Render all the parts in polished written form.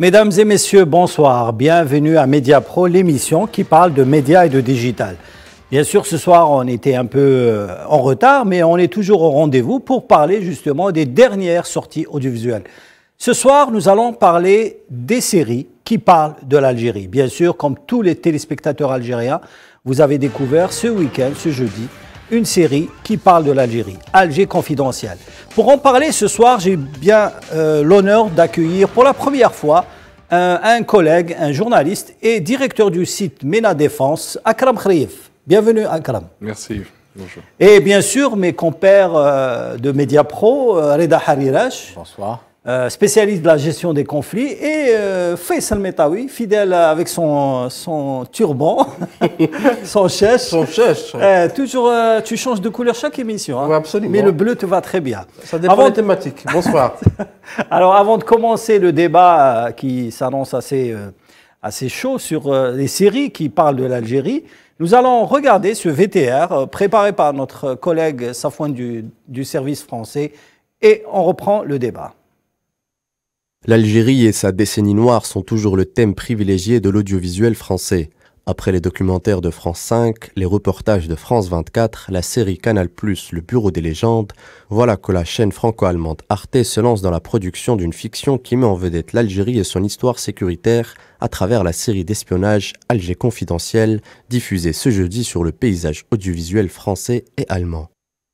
Mesdames et messieurs, bonsoir. Bienvenue à Mediapro, l'émission qui parle de médias et de digital. Bien sûr, ce soir, on était un peu en retard, mais on est toujours au rendez-vous pour parler justement des dernières sorties audiovisuelles. Ce soir, nous allons parler des séries qui parlent de l'Algérie. Bien sûr, comme tous les téléspectateurs algériens, vous avez découvert ce week-end, ce jeudi, une série qui parle de l'Algérie, Alger Confidentiel. Pour en parler ce soir, j'ai bien l'honneur d'accueillir pour la première fois un collègue, un journaliste et directeur du site MENA Défense, Akram Khrif. Bienvenue Akram. Merci, bonjour. Et bien sûr, mes compères de Mediapro, Reda Harirash. Bonsoir. Spécialiste de la gestion des conflits, et Faisal Metaoui, fidèle avec son turban, son chèche. Toujours, tu changes de couleur chaque émission. Hein. Oui, absolument. Mais le bleu te va très bien. Ça dépend des thématiques. Bonsoir. Alors, avant de commencer le débat qui s'annonce assez chaud sur les séries qui parlent de l'Algérie, nous allons regarder ce VTR préparé par notre collègue Safouane du service français, et on reprend le débat. L'Algérie et sa décennie noire sont toujours le thème privilégié de l'audiovisuel français. Après les documentaires de France 5, les reportages de France 24, la série Canal+, Le Bureau des légendes, voilà que la chaîne franco-allemande Arte se lance dans la production d'une fiction qui met en vedette l'Algérie et son histoire sécuritaire à travers la série d'espionnage Alger Confidentiel, diffusée ce jeudi sur le paysage audiovisuel français et allemand.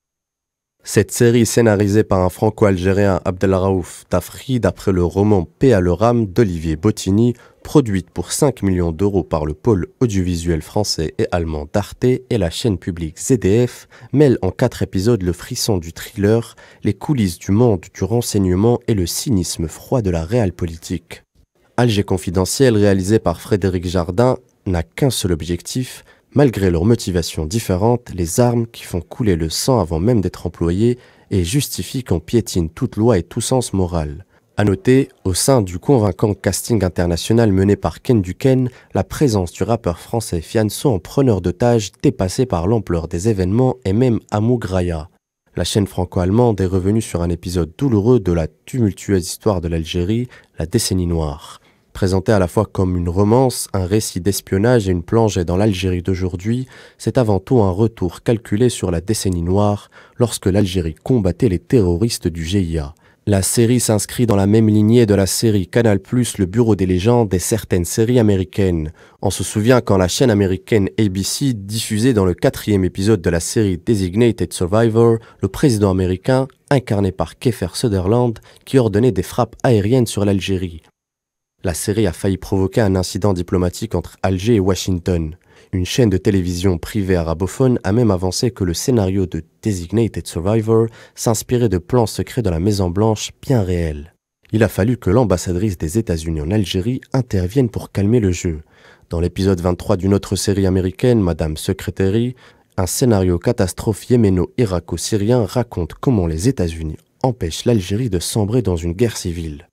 Cette série, scénarisée par un franco-algérien Abdelraouf Tafri d'après le roman Paix à l'Oram d'Olivier Bottini, produite pour 5 millions d'euros par le pôle audiovisuel français et allemand d'Arte et la chaîne publique ZDF, mêle en 4 épisodes le frisson du thriller, les coulisses du monde du renseignement et le cynisme froid de la réelle politique. Alger Confidentiel, réalisé par Frédéric Jardin, n'a qu'un seul objectif. Malgré leurs motivations différentes, les armes qui font couler le sang avant même d'être employées et justifient qu'on piétine toute loi et tout sens moral. À noter, au sein du convaincant casting international mené par Ken Duken, la présence du rappeur français Fianso en preneur d'otages dépassée par l'ampleur des événements et même Amou Graya. La chaîne franco-allemande est revenue sur un épisode douloureux de la tumultueuse histoire de l'Algérie, la décennie noire. Présenté à la fois comme une romance, un récit d'espionnage et une plongée dans l'Algérie d'aujourd'hui, c'est avant tout un retour calculé sur la décennie noire, lorsque l'Algérie combattait les terroristes du GIA. La série s'inscrit dans la même lignée de la série Canal+, Le Bureau des légendes et certaines séries américaines. On se souvient quand la chaîne américaine ABC diffusait dans le 4e épisode de la série Designated Survivor, le président américain, incarné par Kiefer Sutherland, qui ordonnait des frappes aériennes sur l'Algérie. La série a failli provoquer un incident diplomatique entre Alger et Washington. Une chaîne de télévision privée arabophone a même avancé que le scénario de Designated Survivor s'inspirait de plans secrets de la Maison-Blanche bien réels. Il a fallu que l'ambassadrice des États-Unis en Algérie intervienne pour calmer le jeu. Dans l'épisode 23 d'une autre série américaine, Madame Secretary, un scénario catastrophe yéméno-irako-syrien raconte comment les États-Unis empêchent l'Algérie de sombrer dans une guerre civile.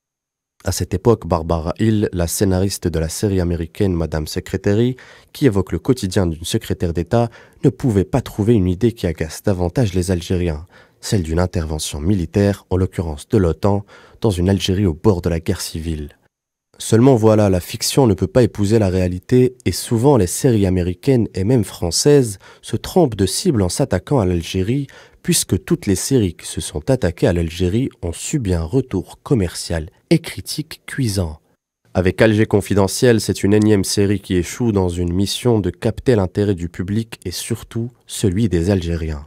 À cette époque, Barbara Hill, la scénariste de la série américaine Madame Secretary, qui évoque le quotidien d'une secrétaire d'État, ne pouvait pas trouver une idée qui agace davantage les Algériens, celle d'une intervention militaire, en l'occurrence de l'OTAN, dans une Algérie au bord de la guerre civile. Seulement voilà, la fiction ne peut pas épouser la réalité et souvent les séries américaines et même françaises se trompent de cible en s'attaquant à l'Algérie, puisque toutes les séries qui se sont attaquées à l'Algérie ont subi un retour commercial et critique cuisant. Avec Alger Confidentiel, c'est une énième série qui échoue dans une mission de capter l'intérêt du public et surtout celui des Algériens.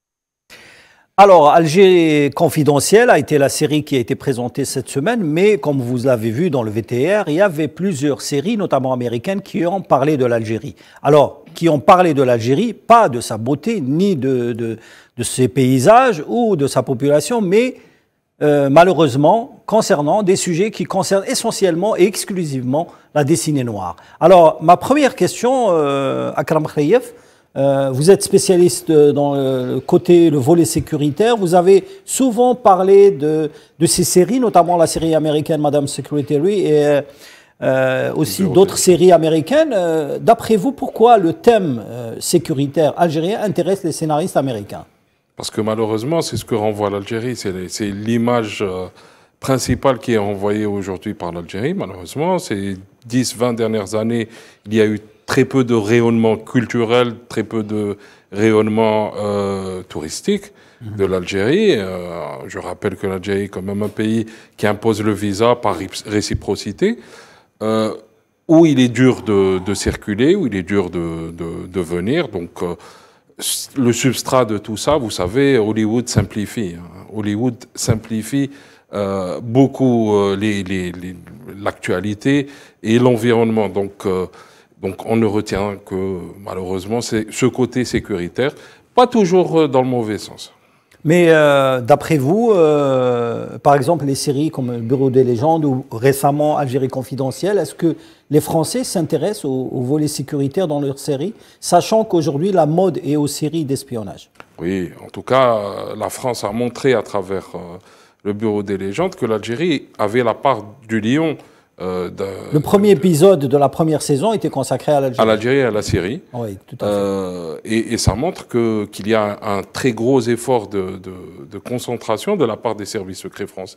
Alors, Alger Confidentiel a été la série qui a été présentée cette semaine, mais comme vous l'avez vu dans le VTR, il y avait plusieurs séries, notamment américaines, qui ont parlé de l'Algérie. Alors, qui ont parlé de l'Algérie, pas de sa beauté, ni de ses paysages ou de sa population, mais malheureusement concernant des sujets qui concernent essentiellement et exclusivement la décennie noire. Alors, ma première question, Akram Khrif, vous êtes spécialiste dans le volet sécuritaire. Vous avez souvent parlé de ces séries, notamment la série américaine Madame Secretary et aussi d'autres séries américaines. D'après vous, pourquoi le thème sécuritaire algérien intéresse les scénaristes américains? Parce que malheureusement, c'est ce que renvoie l'Algérie. C'est l'image principal qui est envoyé aujourd'hui par l'Algérie, malheureusement. Ces 10-20 dernières années, il y a eu très peu de rayonnement culturel, très peu de rayonnement touristique de l'Algérie. Je rappelle que l'Algérie est quand même un pays qui impose le visa par réciprocité, où il est dur de circuler, où il est dur de venir. Donc, le substrat de tout ça, vous savez, Hollywood simplifie. Hollywood simplifie beaucoup l'actualité et l'environnement. Donc, on ne retient que, malheureusement, ce côté sécuritaire, pas toujours dans le mauvais sens. Mais d'après vous, par exemple, les séries comme Le Bureau des légendes ou récemment Algérie confidentielle, est-ce que les Français s'intéressent au volet sécuritaire dans leurs séries, sachant qu'aujourd'hui la mode est aux séries d'espionnage? Oui, en tout cas, la France a montré à travers Le Bureau des légendes que l'Algérie avait la part du lion. Le premier épisode de la première saison était consacré à l'Algérie. À l'Algérie et à la Syrie. Oui, tout à fait. Et ça montre qu'il y a un très gros effort de concentration de la part des services secrets français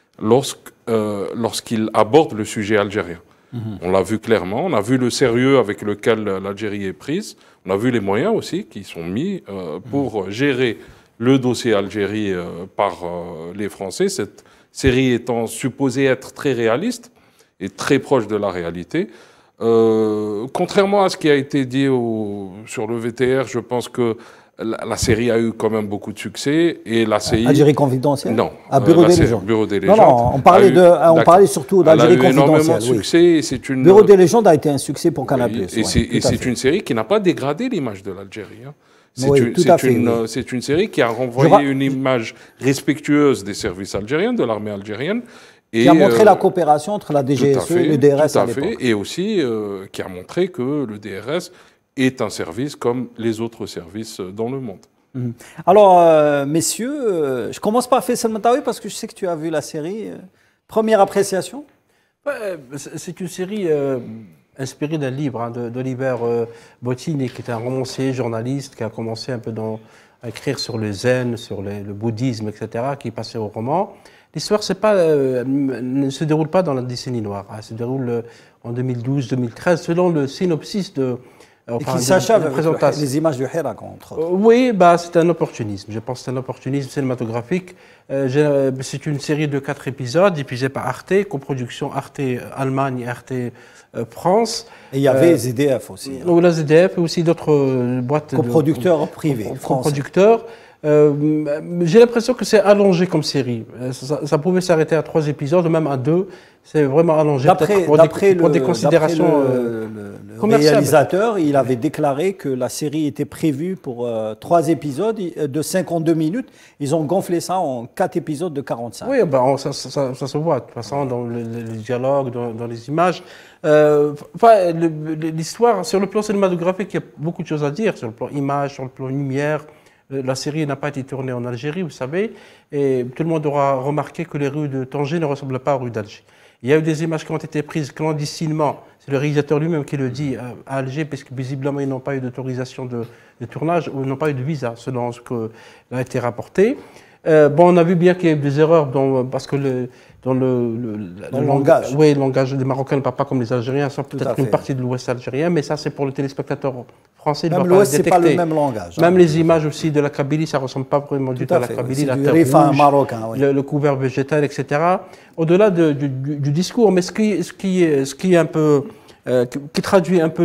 lorsqu'ils abordent le sujet algérien. On l'a vu clairement, on a vu le sérieux avec lequel l'Algérie est prise, on a vu les moyens aussi qui sont mis pour gérer le dossier Algérie par les Français, cette série étant supposée être très réaliste et très proche de la réalité. Contrairement à ce qui a été dit sur le VTR, je pense que la série a eu quand même beaucoup de succès et la CI... Algérie confidentielle? Non. Bureau des légendes. Bureau des légendes. Non, on parlait surtout d'Algérie confidentielle. Énormément de succès. Oui. C'est une... Bureau des légendes a été un succès pour Canal+. Oui, et c'est une série qui n'a pas dégradé l'image de l'Algérie. Hein. C'est une série qui a renvoyé une image respectueuse des services algériens, de l'armée algérienne. Qui a montré la coopération entre la DGSE et le DRS à l'époque. Et aussi qui a montré que le DRS est un service comme les autres services dans le monde. Alors, messieurs, je commence par Faisal Mataoui parce que je sais que tu as vu la série. Première appréciation? C'est une série inspirée d'un livre d'Oliver Bottini, qui est un romancier, journaliste, qui a commencé un peu à écrire sur le zen, sur le bouddhisme, etc., qui est passé au roman. L'histoire ne se déroule pas dans la décennie noire. Elle se déroule en 2012-2013, selon le synopsis de... Et qui s'achève avec les images du Hira contre. Oui, c'est un opportunisme. Je pense que c'est un opportunisme cinématographique. C'est une série de 4 épisodes, diffusée par Arte, coproduction Arte Allemagne et Arte France. Et il y avait ZDF aussi. Ou la ZDF et aussi d'autres boîtes. Coproducteurs privés. Coproducteurs. J'ai l'impression que c'est allongé comme série. Ça pouvait s'arrêter à 3 épisodes, même à 2. C'est vraiment allongé pour des considérations le réalisateur, il avait déclaré que la série était prévue pour 3 épisodes de 52 minutes. Ils ont gonflé ça en 4 épisodes de 45. Oui, ça se voit de toute façon dans les dialogues, dans les images. L'histoire, sur le plan cinématographique, il y a beaucoup de choses à dire, sur le plan image, sur le plan lumière. La série n'a pas été tournée en Algérie, vous savez, et tout le monde aura remarqué que les rues de Tanger ne ressemblent pas aux rues d'Alger. Il y a eu des images qui ont été prises clandestinement, c'est le réalisateur lui-même qui le dit, à Alger, parce que visiblement ils n'ont pas eu d'autorisation de tournage ou n'ont pas eu de visa, selon ce qui a été rapporté. On a vu bien qu'il y a eu des erreurs parce que le langage. Oui, le langage des Marocains ne parle pas comme les Algériens, sauf peut-être une partie de l'Ouest algérien, mais ça c'est pour le téléspectateur français. Même l'Ouest, c'est pas le même langage. Même les images aussi de la Kabylie, ça ne ressemble pas vraiment du tout à la Kabylie. C'est du rifa marocain, oui. Le couvert végétal, etc. Au-delà du discours, mais ce qui est un peu, qui traduit un peu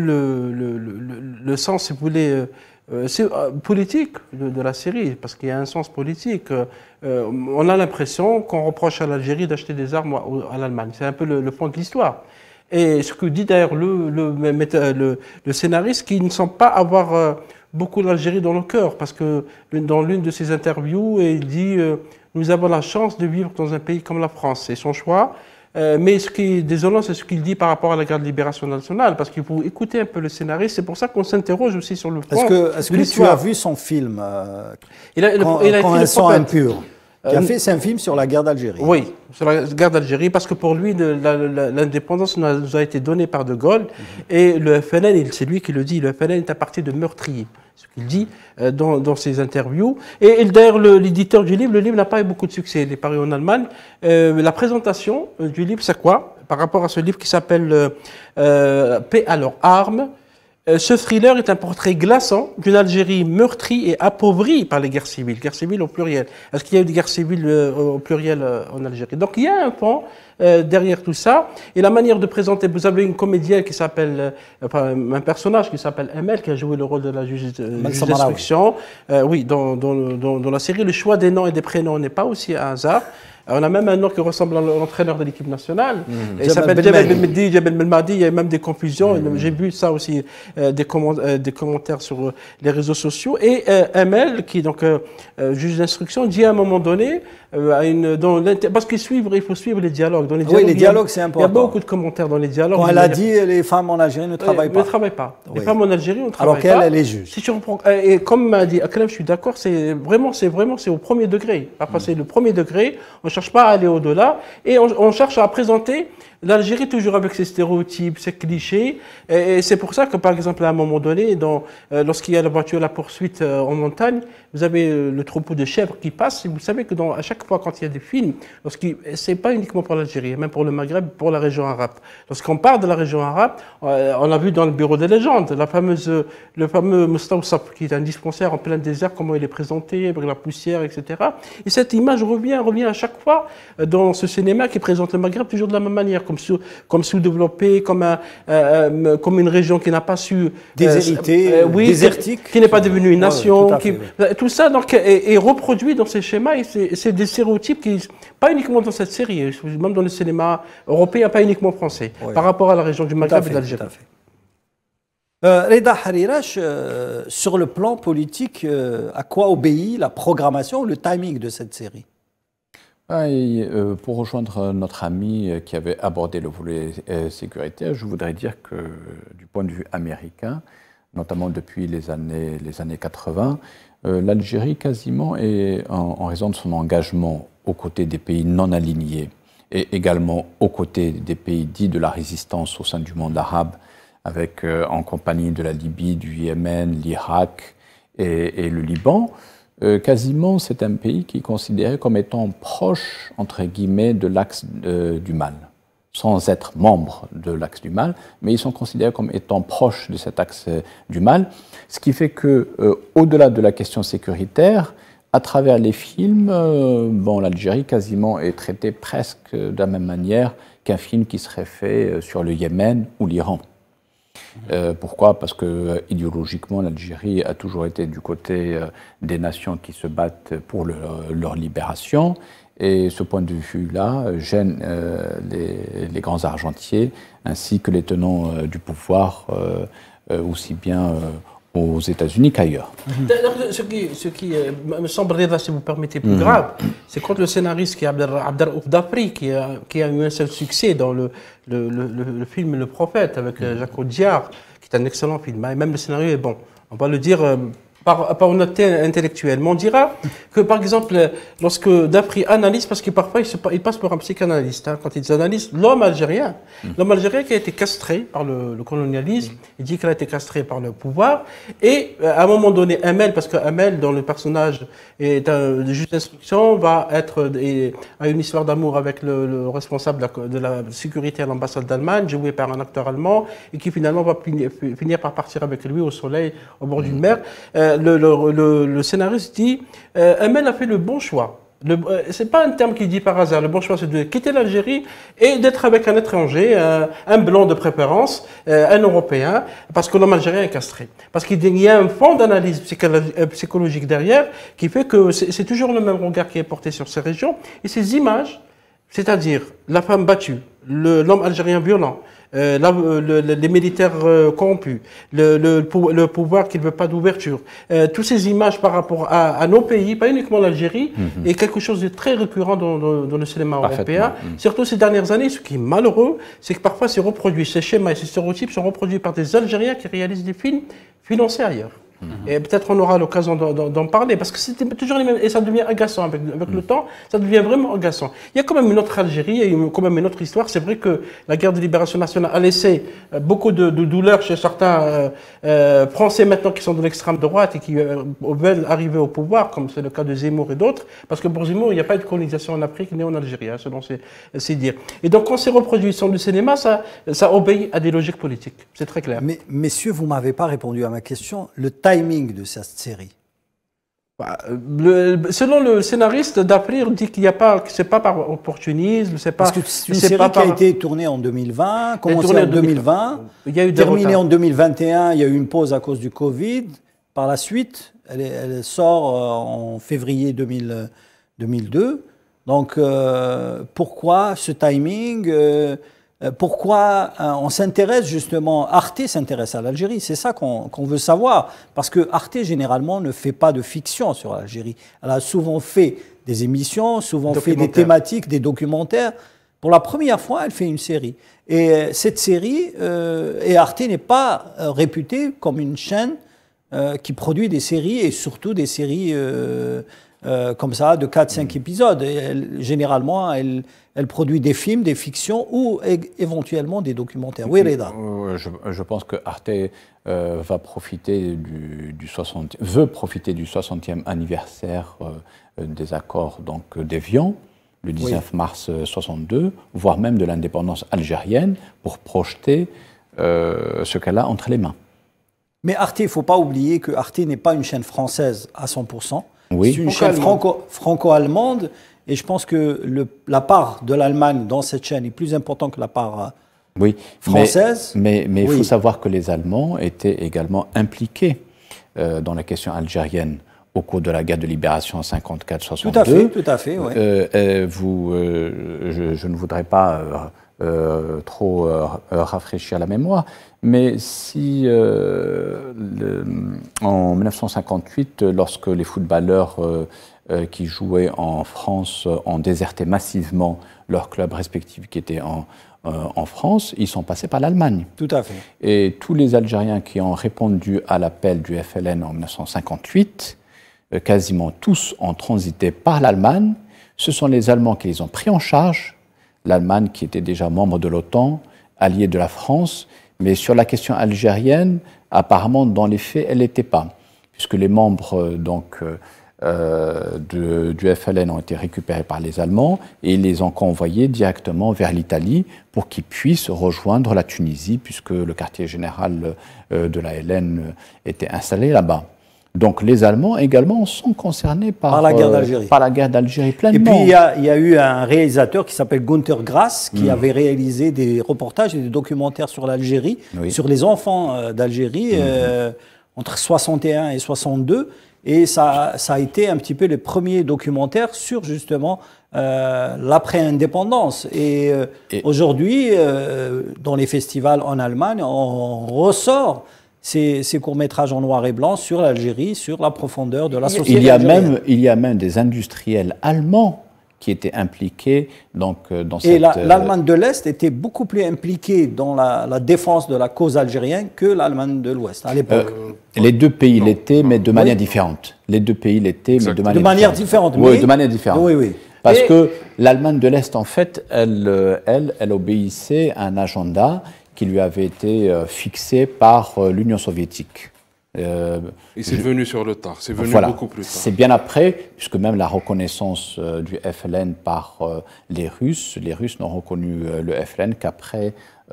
le sens, si vous voulez, politique de la série, parce qu'il y a un sens politique. On a l'impression qu'on reproche à l'Algérie d'acheter des armes à l'Allemagne. C'est un peu le fond de l'histoire. Et ce que dit d'ailleurs le scénariste, qui ne semble pas avoir beaucoup l'Algérie dans le cœur, parce que dans l'une de ses interviews, il dit nous avons la chance de vivre dans un pays comme la France. C'est son choix. Mais ce qui est désolant, c'est ce qu'il dit par rapport à la guerre de libération nationale, parce qu'il faut écouter un peu le scénariste. C'est pour ça qu'on s'interroge aussi sur le fond. Est-ce que tu as vu son film Quand un sang impur c'est un film sur la guerre d'Algérie. Oui, sur la guerre d'Algérie, parce que pour lui, l'indépendance nous a été donnée par De Gaulle, et le FLN, c'est lui qui le dit, le FLN est un parti de meurtriers. ce qu'il dit dans ses interviews. Et d'ailleurs, l'éditeur du livre, le livre n'a pas eu beaucoup de succès. Il est paru en Allemagne. La présentation du livre, c'est quoi? Par rapport à ce livre qui s'appelle Paix à leurs armes. Ce thriller est un portrait glaçant d'une Algérie meurtrie et appauvrie par les guerres civiles au pluriel. Est-ce qu'il y a eu des guerres civiles au pluriel en Algérie? Donc il y a un pan derrière tout ça. Et la manière de présenter, vous avez une comédienne qui s'appelle, un personnage qui s'appelle Emel, qui a joué le rôle de la juge d'instruction. Oui, dans la série, le choix des noms et des prénoms n'est pas aussi un hasard. On a même un nom qui ressemble à l'entraîneur de l'équipe nationale. Il s'appelle Djebel Belmadi, Djebel Belmadi. Il y a même des confusions. J'ai vu ça aussi, des commentaires sur les réseaux sociaux. Et Emel, qui est donc juge d'instruction, dit à un moment donné, parce qu'il faut suivre les dialogues. Dans les dialogues, oui, les dialogues, c'est important. Il y a beaucoup de commentaires dans les dialogues. Quand elle a dit les femmes en Algérie ne travaillent pas. Ne travaillent pas. Les femmes en Algérie ne travaillent pas. Alors pas. qu'elle est juge. Si tu reprends, et comme m'a dit Aklem, je suis d'accord, c'est au premier degré. Après, c'est le premier degré. On ne cherche pas à aller au-delà. Et on cherche à présenter l'Algérie toujours avec ses stéréotypes, ses clichés. Et c'est pour ça que, par exemple, à un moment donné, lorsqu'il y a la poursuite en montagne, vous avez le troupeau de chèvres qui passe. Et vous savez que à chaque fois, quand il y a des films, c'est pas uniquement pour l'Algérie, même pour le Maghreb, pour la région arabe. Lorsqu'on parle de la région arabe, on a vu dans le bureau des légendes, le fameux Moustawsaf, qui est un dispensaire en plein désert, comment il est présenté, avec la poussière, etc. Et cette image revient à chaque fois dans ce cinéma qui présente le Maghreb toujours de la même manière, comme sous-développé, comme une région qui n'a pas su déshériter, désertique, qui n'est pas devenue une nation, tout ça donc est reproduit dans ces schémas et c'est des stéréotypes qui pas uniquement dans cette série, même dans le cinéma européen, pas uniquement français, par rapport à la région du Maghreb et d'Algérie. Reda Harirash, sur le plan politique, à quoi obéit la programmation, le timing de cette série? Pour rejoindre notre ami qui avait abordé le volet sécuritaire, je voudrais dire que du point de vue américain, notamment depuis les années 80, l'Algérie quasiment, en raison de son engagement aux côtés des pays non alignés et également aux côtés des pays dits de la résistance au sein du monde arabe, avec en compagnie de la Libye, du Yémen, l'Irak et le Liban, quasiment, c'est un pays qui est considéré comme étant proche, entre guillemets, de l'axe du mal, sans être membre de l'axe du mal, mais ils sont considérés comme étant proches de cet axe du mal, ce qui fait que, au-delà de la question sécuritaire, à travers les films, l'Algérie quasiment est traitée presque de la même manière qu'un film qui serait fait sur le Yémen ou l'Iran. Pourquoi? Parce que idéologiquement, l'Algérie a toujours été du côté des nations qui se battent pour leur libération. Et ce point de vue-là gêne les grands argentiers ainsi que les tenants du pouvoir, aussi bien aux États-Unis qu'ailleurs. Ce qui me semble, si vous permettez, plus grave, c'est quand le scénariste qui est Abdelraouf Dafri, qui a eu un seul succès dans le film Le Prophète avec Jacques Audiard, qui est un excellent film. Et même le scénario est bon. On va le dire par honnêteté intellectuelle. Mais on dira que, par exemple, lorsque Dafri analyse, parce que parfois il passe pour un psychanalyste, quand ils analysent l'homme algérien qui a été castré par le colonialisme, il dit qu'il a été castré par le pouvoir, et à un moment donné, Emel, parce que Emel, dans le personnage est un juge d'instruction, a une histoire d'amour avec le responsable de la sécurité à l'ambassade d'Allemagne, joué par un acteur allemand, et qui finalement va finir par partir avec lui au soleil, au bord d'une mer. Le scénariste dit Emel a fait le bon choix. C'est pas un terme qu'il dit par hasard. Le bon choix, c'est de quitter l'Algérie et d'être avec un étranger, un blanc de préférence, un Européen, parce que l'homme algérien est castré. Parce qu'il y a un fond d'analyse psychologique derrière qui fait que c'est toujours le même regard qui est porté sur ces régions. Et ces images, c'est-à-dire la femme battue, l'homme algérien violent, les militaires corrompus, le pouvoir qui ne veut pas d'ouverture. Toutes ces images par rapport à nos pays, pas uniquement l'Algérie, est quelque chose de très récurrent dans le cinéma européen. Surtout ces dernières années, ce qui est malheureux, c'est que parfois c'est reproduit, ces schémas et ces stéréotypes sont reproduits par des Algériens qui réalisent des films financés ailleurs. Et peut-être on aura l'occasion d'en parler, parce que c'était toujours les mêmes, et ça devient agaçant avec le temps, ça devient vraiment agaçant. Il y a quand même une autre Algérie, il y a quand même une autre histoire. C'est vrai que la guerre de libération nationale a laissé beaucoup de douleurs chez certains Français maintenant qui sont de l'extrême droite et qui veulent arriver au pouvoir, comme c'est le cas de Zemmour et d'autres, parce que pour Zemmour, il n'y a pas de colonisation en Afrique ni en Algérie, hein, selon ses dires. Et donc quand ces reproductions du cinéma, ça obéit à des logiques politiques, c'est très clair. Mais messieurs, vous ne m'avez pas répondu à ma question. Le timing de cette série. Selon le scénariste d'April, on dit qu'il n'y a pas, que c'est pas par opportunisme, c'est pas. Parce que c'est une série qui a été tournée en 2020, commencée en 2020, terminée en 2021. Il y a eu une pause à cause du Covid. Par la suite, elle sort en février 2002. Donc, pourquoi ce timing pourquoi on s'intéresse justement, Arte s'intéresse à l'Algérie, c'est ça qu'on veut savoir, parce que Arte généralement ne fait pas de fiction sur l'Algérie. Elle a souvent fait des émissions, souvent fait des thématiques, des documentaires. Pour la première fois, elle fait une série. Et cette série, et Arte n'est pas réputée comme une chaîne qui produit des séries, et surtout des séries comme ça, de 4-5 épisodes. Et généralement, elle produit des films, des fictions ou éventuellement des documentaires. Oui, Reda. Je pense que Arte veut profiter du 60e anniversaire des accords d'Évian, le 19 mars 62, voire même de l'indépendance algérienne, pour projeter ce qu'elle a entre les mains. Mais Arte, il ne faut pas oublier que Arte n'est pas une chaîne française à 100%. Oui. C'est une chaîne franco-allemande. Et je pense que la part de l'Allemagne dans cette chaîne est plus importante que la part française. Mais il faut savoir que les Allemands étaient également impliqués dans la question algérienne au cours de la guerre de libération en 54-62. Tout à fait, oui. Je ne voudrais pas trop rafraîchir la mémoire, mais si en 1958, lorsque les footballeurs qui jouaient en France ont déserté massivement leurs clubs respectifs qui étaient en France, ils sont passés par l'Allemagne. Tout à fait. Et tous les Algériens qui ont répondu à l'appel du FLN en 1958, quasiment tous ont transité par l'Allemagne. Ce sont les Allemands qui les ont pris en charge. L'Allemagne qui était déjà membre de l'OTAN, alliée de la France, mais sur la question algérienne, apparemment, dans les faits, elle n'était pas, puisque les membres du FLN ont été récupérés par les Allemands et ils les ont convoyés directement vers l'Italie pour qu'ils puissent rejoindre la Tunisie, puisque le quartier général de la LN était installé là-bas. Donc les Allemands également sont concernés par la guerre d'Algérie. Par la guerre d'Algérie pleinement. Et puis il y a eu un réalisateur qui s'appelle Günter Grass qui avait réalisé des reportages et des documentaires sur l'Algérie, sur les enfants d'Algérie entre 61 et 62. Et ça a été un petit peu les premiers documentaires sur justement l'après-indépendance. Et aujourd'hui, dans les festivals en Allemagne, on ressort ces courts-métrages en noir et blanc sur l'Algérie, sur la profondeur de la société algérienne. Il y a même des industriels allemands qui étaient impliqués dans cette... Et l'Allemagne de l'Est était beaucoup plus impliquée dans la défense de la cause algérienne que l'Allemagne de l'Ouest à l'époque. Les deux pays l'étaient, mais de manière différente. Les deux pays l'étaient, mais de manière différente. Oui, de manière différente. Oui. Parce que l'Allemagne de l'Est, en fait, elle obéissait à un agenda qui lui avait été fixé par l'Union soviétique. Et c'est venu sur le tard, c'est venu beaucoup plus tard. C'est bien après, puisque même la reconnaissance du FLN par les Russes n'ont reconnu le FLN qu'après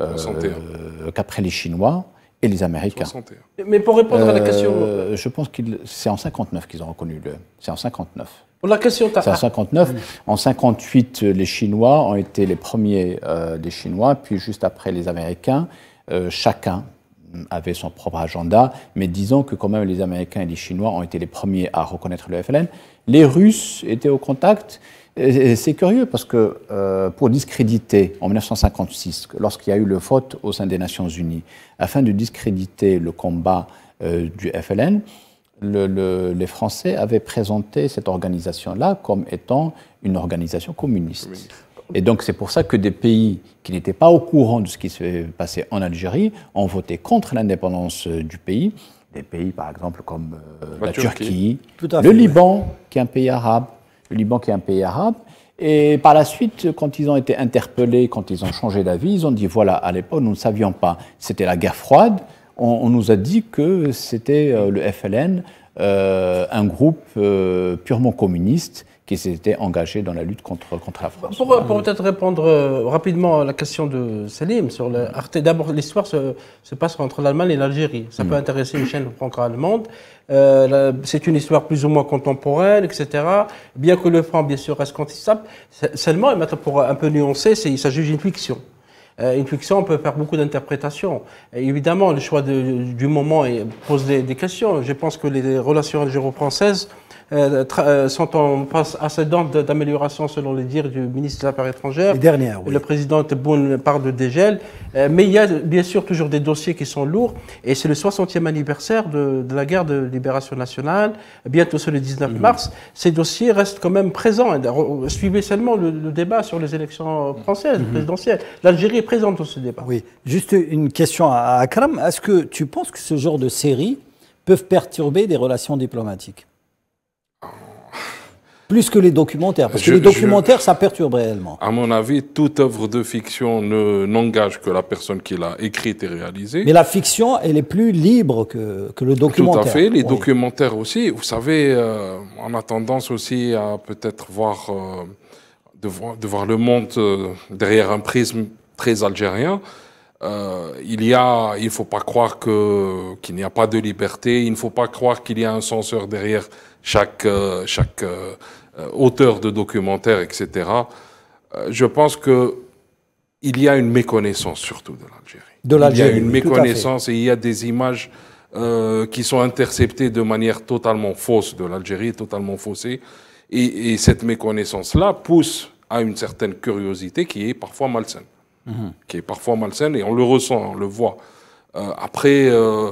les Chinois et les Américains. 61. Mais pour répondre à la question... je pense que c'est en 59 qu'ils ont reconnu c'est en 59. Pour la question... C'est en 59. En 58, les Chinois ont été les premiers des Chinois, puis juste après les Américains, chacun avait son propre agenda, mais disons que quand même les Américains et les Chinois ont été les premiers à reconnaître le FLN. Les Russes étaient au contact. C'est curieux parce que pour discréditer, en 1956, lorsqu'il y a eu le vote au sein des Nations Unies, afin de discréditer le combat du FLN, les Français avaient présenté cette organisation-là comme étant une organisation communiste. Et donc c'est pour ça que des pays qui n'étaient pas au courant de ce qui se passait en Algérie ont voté contre l'indépendance du pays, des pays, par exemple, comme La la Turquie, Tout à le fait, Liban, qui est un pays arabe. Le Liban, qui est un pays arabe. Et par la suite, quand ils ont été interpellés, quand ils ont changé d'avis, ils ont dit voilà, à l'époque, nous ne savions pas. C'était la guerre froide. On nous a dit que c'était le FLN, un groupe purement communiste qui s'était engagé dans la lutte contre la France. Pour peut-être répondre rapidement à la question de Salim sur le Arte, d'abord l'histoire se passe entre l'Allemagne et l'Algérie. Ça peut intéresser une chaîne franco-allemande. C'est une histoire plus ou moins contemporaine, etc. Bien que le franc, bien sûr, reste contestable. Seulement, et maintenant pour un peu nuancer, il s'agit d'une fiction. Une fiction, on peut faire beaucoup d'interprétations. Évidemment, le choix du moment pose des questions. Je pense que les relations algéro-françaises sont en passe ascendante d'amélioration selon les dires du ministre des Affaires étrangères. Les dernières, oui. Le président Tebboune parle de dégel. Mais il y a bien sûr toujours des dossiers qui sont lourds. Et c'est le 60e anniversaire de la guerre de libération nationale. Bientôt c'est le 19 mars. Ces dossiers restent quand même présents. Suivez seulement le débat sur les élections françaises, présidentielles. L'Algérie est présente dans ce débat. Oui. Juste une question à Akram. Est-ce que tu penses que ce genre de séries peuvent perturber des relations diplomatiques ? Plus que les documentaires, parce que les documentaires, ça perturbe réellement. À mon avis, toute œuvre de fiction n'engage que la personne qui l'a écrite et réalisée. Mais la fiction, elle est plus libre que le documentaire. Tout à fait. Les documentaires aussi. Vous savez, on a tendance aussi à peut-être de voir le monde derrière un prisme très algérien. Il faut pas croire qu'il n'y a pas de liberté. Il ne faut pas croire qu'il y a un censeur derrière chaque auteur de documentaire, etc. Je pense que il y a une méconnaissance surtout de l'Algérie. Il y a une méconnaissance et il y a des images qui sont interceptées de manière totalement fausse de l'Algérie, totalement faussée. Et cette méconnaissance-là pousse à une certaine curiosité qui est parfois malsaine. Qui est parfois malsaine et on le ressent, on le voit. Après,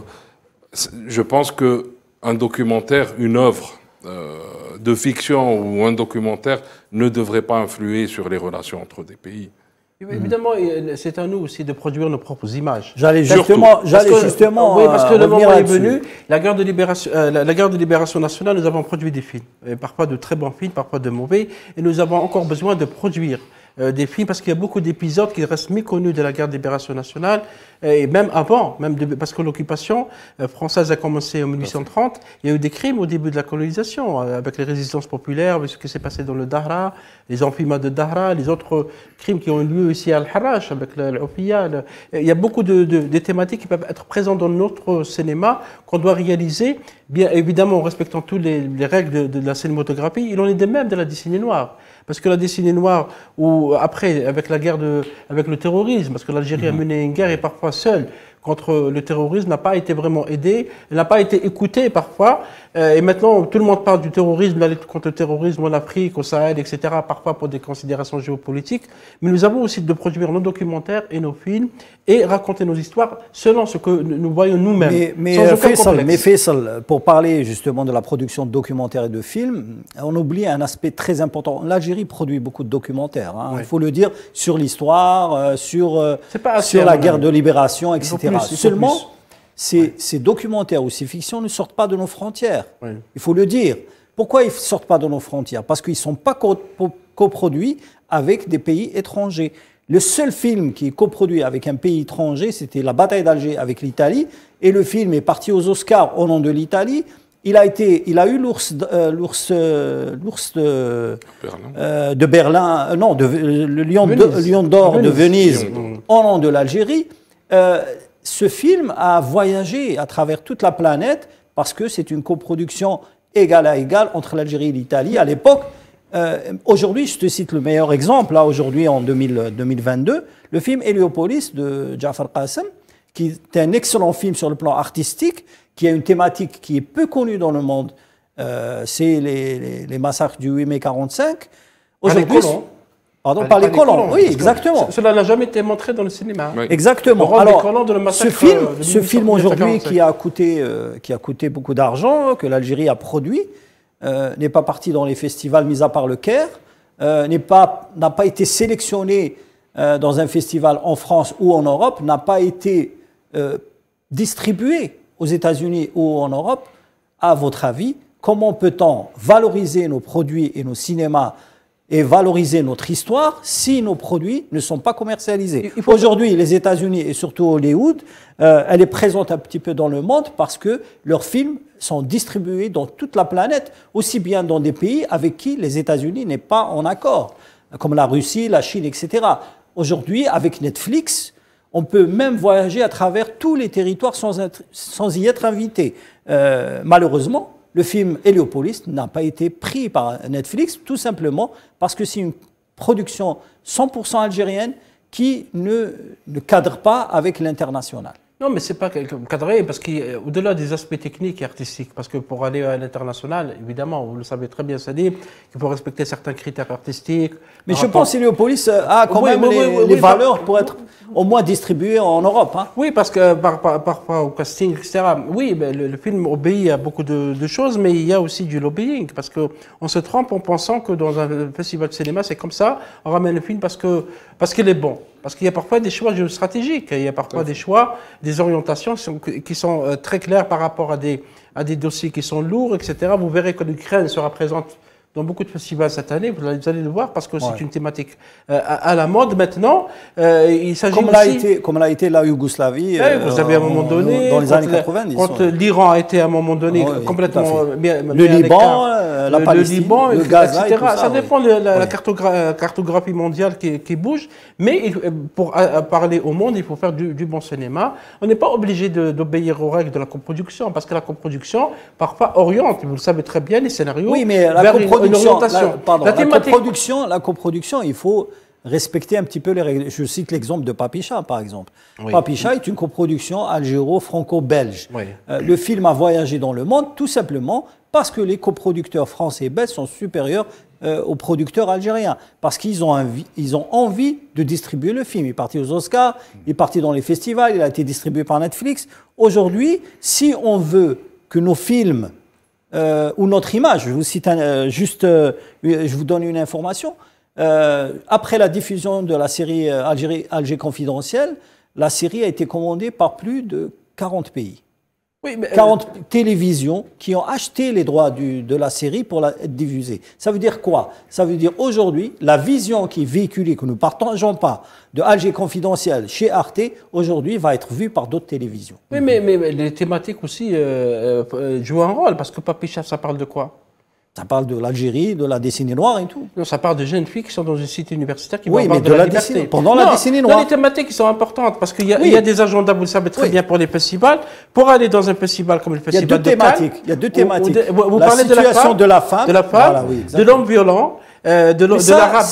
je pense qu'un documentaire, une œuvre de fiction ou un documentaire ne devrait pas influer sur les relations entre des pays. Évidemment, c'est à nous aussi de produire nos propres images. J'allais justement oui, parce que le moment est venu. La guerre de libération nationale, nous avons produit des films. Et parfois de très bons films, parfois de mauvais. Et nous avons encore besoin de produire des films parce qu'il y a beaucoup d'épisodes qui restent méconnus de la guerre de libération nationale et même avant, parce que l'occupation française a commencé en 1830. Il y a eu des crimes au début de la colonisation avec les résistances populaires, avec ce qui s'est passé dans le Dahra, les amphimats de Dahra, les autres crimes qui ont eu lieu ici à Al-Harrach avec l'Opiya. Il y a beaucoup de thématiques qui peuvent être présentes dans notre cinéma qu'on doit réaliser, bien évidemment en respectant toutes les règles de la cinématographie. Il en est de même de la décennie noire. Parce que la décennie noire, ou après, avec le terrorisme, parce que l'Algérie a mené une guerre et parfois seule contre le terrorisme, n'a pas été vraiment aidée, elle n'a pas été écoutée parfois. Et maintenant, tout le monde parle du terrorisme, de la lutte contre le terrorisme en Afrique, au Sahel, etc., parfois pour des considérations géopolitiques. Mais nous avons aussi de produire nos documentaires et nos films et raconter nos histoires selon ce que nous voyons nous-mêmes. Mais Faisal, pour parler justement de la production de documentaires et de films, on oublie un aspect très important. L'Algérie produit beaucoup de documentaires, il faut le dire, sur l'histoire, sur la guerre de libération, etc. Seulement, ces documentaires ou ces fictions ne sortent pas de nos frontières. Oui. Il faut le dire. Pourquoi ils ne sortent pas de nos frontières? Parce qu'ils ne sont pas coproduits avec des pays étrangers. Le seul film qui est coproduit avec un pays étranger, c'était La bataille d'Alger avec l'Italie. Et le film est parti aux Oscars au nom de l'Italie. Il a eu l'ours de Berlin, non, le lion d'or de Venise au nom de l'Algérie. Ce film a voyagé à travers toute la planète parce que c'est une coproduction égale à égale entre l'Algérie et l'Italie à l'époque. Aujourd'hui, je te cite le meilleur exemple, là aujourd'hui en 2022, le film Héliopolis de Jafar Qassem, qui est un excellent film sur le plan artistique, qui a une thématique qui est peu connue dans le monde, c'est les massacres du 8 mai 45. Aujourd'hui, par les colons, oui, exactement. Cela n'a jamais été montré dans le cinéma. Oui. Exactement. Alors, ce film aujourd'hui qui a coûté beaucoup d'argent, que l'Algérie a produit, n'est pas parti dans les festivals, mis à part le Caire, n'a pas été sélectionné dans un festival en France ou en Europe, n'a pas été distribué aux États-Unis ou en Europe, à votre avis, comment peut-on valoriser nos produits et nos cinémas et valoriser notre histoire si nos produits ne sont pas commercialisés? Aujourd'hui, les États-Unis et surtout Hollywood, elle est présente un petit peu dans le monde parce que leurs films sont distribués dans toute la planète, aussi bien dans des pays avec qui les États-Unis n'est pas en accord, comme la Russie, la Chine, etc. Aujourd'hui, avec Netflix, on peut même voyager à travers tous les territoires sans y être invité. Malheureusement, le film Héliopolis n'a pas été pris par Netflix, tout simplement parce que c'est une production 100% algérienne qui ne cadre pas avec l'international. Non, mais c'est pas cadré, parce qu'au-delà des aspects techniques et artistiques, parce que pour aller à l'international, évidemment, vous le savez très bien, Sadim, il faut respecter certains critères artistiques. Mais je pense que Héliopolis a quand même les valeurs pour être au moins distribué en Europe. Hein. Oui, parce que par rapport au casting, etc. Oui, ben, le film obéit à beaucoup de choses, mais il y a aussi du lobbying, parce qu'on se trompe en pensant que dans un festival de cinéma, c'est comme ça, on ramène le film parce qu'il est bon. Parce qu'il y a parfois des choix géostratégiques, il y a parfois des choix, des orientations qui sont très claires par rapport à des dossiers qui sont lourds, etc. Vous verrez que l'Ukraine sera présente dans beaucoup de festivals cette année, vous allez le voir, parce que c'est une thématique à la mode maintenant. Il s'agit comme l'a été la Yougoslavie vous avez à un moment donné, dans les années 90. Quand l'Iran a été à un moment donné complètement... Le Liban, la Palestine, le Gaza, etc. Ça dépend de la oui. cartographie mondiale qui bouge, mais pour parler au monde, il faut faire du bon cinéma. On n'est pas obligé d'obéir aux règles de la coproduction, parce que la coproduction, parfois, oriente, vous le savez très bien, les scénarios... Oui, mais la coproduction, il faut respecter un petit peu les règles. Je cite l'exemple de Papicha, par exemple. Oui. Papicha est une coproduction algéro-franco-belge. Oui. Le film a voyagé dans le monde tout simplement parce que les coproducteurs français et belges sont supérieurs aux producteurs algériens. Parce qu'ils ont envie de distribuer le film. Il est parti aux Oscars, il est parti dans les festivals, il a été distribué par Netflix. Aujourd'hui, si on veut que nos films... ou notre image, je vous cite je vous donne une information. Après la diffusion de la série Alger Confidentiel, la série a été commandée par plus de 40 pays. Oui, mais 40 télévisions qui ont acheté les droits de la série pour la diffuser. Ça veut dire quoi? Ça veut dire aujourd'hui, la vision qui est véhiculée, que nous ne partageons pas, de Alger Confidentiel chez Arte, aujourd'hui va être vue par d'autres télévisions. Oui, mais les thématiques aussi jouent un rôle, parce que Papicha, ça parle de quoi? Ça parle de l'Algérie, de la décennie noire et tout. Non, ça parle de jeunes filles qui sont dans une cité universitaire qui vont avoir de la liberté. Pendant la décennie noire. Les thématiques qui sont importantes, parce qu'il y a des agendas, vous le savez très bien, pour les festivals. Pour aller dans un festival comme le festival de Cannes... Il y a deux thématiques. Vous parlez de la femme, voilà, de l'homme violent, de l'arabe.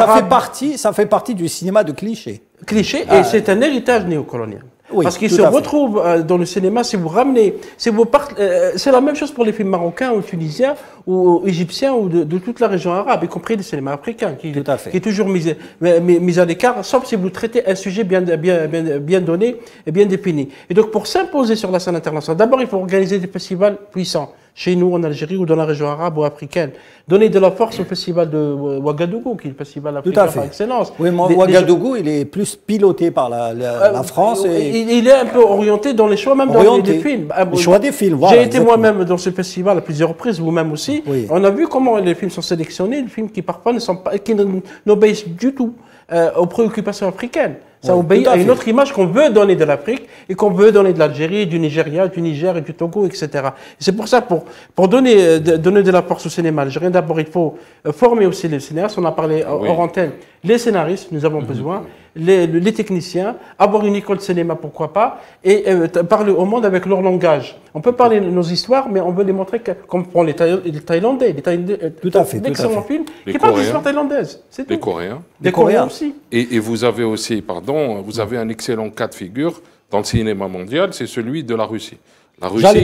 Ça fait partie du cinéma de cliché. Et c'est un héritage néocolonial. Oui, parce qu'il se retrouve dans le cinéma, si vous ramenez, c'est la même chose pour les films marocains ou tunisiens ou égyptiens ou de toute la région arabe, y compris le cinéma africain, qui est toujours mis à l'écart, sauf si vous traitez un sujet bien donné et bien défini. Et donc pour s'imposer sur la scène internationale, d'abord il faut organiser des festivals puissants, chez nous en Algérie ou dans la région arabe ou africaine. Donner de la force au festival de Ouagadougou, qui est le festival africain par excellence. Oui, mais Ouagadougou, il est plus piloté par la France. Il est un peu orienté dans les choix, même dans les films. Les choix des films, voilà. J'ai été moi-même dans ce festival à plusieurs reprises, vous-même aussi. Oui. On a vu comment les films sont sélectionnés, des films qui parfois n'obéissent du tout aux préoccupations africaines. Ça obéit à une autre image qu'on veut donner de l'Afrique et qu'on veut donner de l'Algérie, du Nigeria, du Niger et du Togo, etc. C'est pour ça, pour donner de la force au cinéma algérien, d'abord il faut former aussi les scénaristes. On a parlé hors antenne. Les scénaristes, nous avons besoin, les techniciens, avoir une école de cinéma, pourquoi pas, et parler au monde avec leur langage. On peut parler de nos histoires, mais on veut les montrer comme font les Thaïlandais. Tout à fait. D'excellents films qui parlent d'histoire thaïlandaise. Les Coréens. Les Coréens aussi. Et vous avez aussi, vous avez un excellent cas de figure dans le cinéma mondial, c'est celui de la Russie. La Russie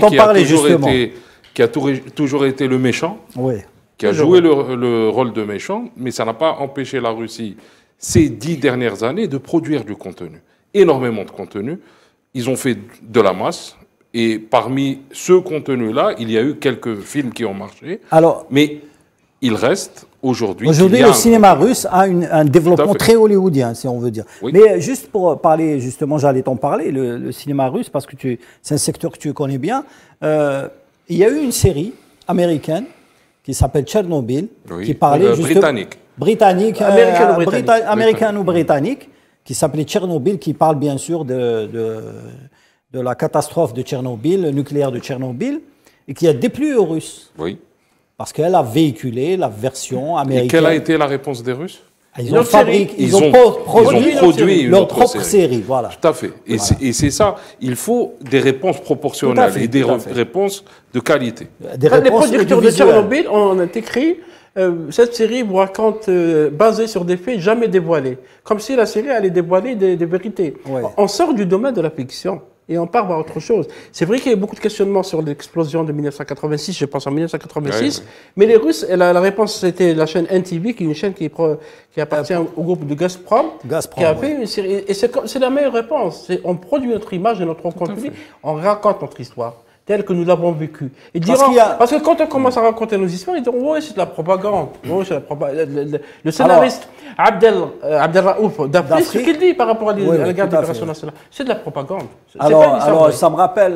qui a toujours été le méchant. Oui. Qui a joué le rôle de méchant, mais ça n'a pas empêché la Russie, ces 10 dernières années, de produire du contenu. Énormément de contenu. Ils ont fait de la masse. Et parmi ce contenu-là, il y a eu quelques films qui ont marché. Mais il reste aujourd'hui. Aujourd'hui, le cinéma russe a un développement très hollywoodien, si on veut dire. Oui. Mais juste pour parler, justement, j'allais t'en parler, le cinéma russe, parce que c'est un secteur que tu connais bien. Il y a eu une série américaine qui s'appelle Tchernobyl, qui parlait justement... Britannique. Américano-britannique, qui s'appelait Tchernobyl, qui parle bien sûr de la catastrophe de Tchernobyl, le nucléaire de Tchernobyl, et qui a déplu aux Russes. Oui. Parce qu'elle a véhiculé la version américaine. Et quelle a été la réponse des Russes? Ils ont produit leur propre série. Voilà. Tout à fait. Et c'est ça. Il faut des réponses proportionnelles et des réponses de qualité. Les producteurs de Tchernobyl ont écrit cette série vous raconte basée sur des faits jamais dévoilés. Comme si la série allait dévoiler des vérités. Ouais. On sort du domaine de la fiction. Et on part vers autre chose. C'est vrai qu'il y a beaucoup de questionnements sur l'explosion de 1986, je pense en 1986, mais les Russes, la réponse c'était la chaîne NTV, qui est une chaîne qui appartient au groupe de Gazprom, qui a fait une série. Et c'est la meilleure réponse. On produit notre image et notre contenu, on raconte notre histoire telle que nous l'avons vécue. Parce que quand on commence à raconter nos histoires, ils disent oui, c'est de la propagande. Oui, c'est de la propagande. Le scénariste Abdelraouf d'Afrique, ce qu'il dit par rapport à la guerre de libération nationale, c'est de la propagande. Alors ça me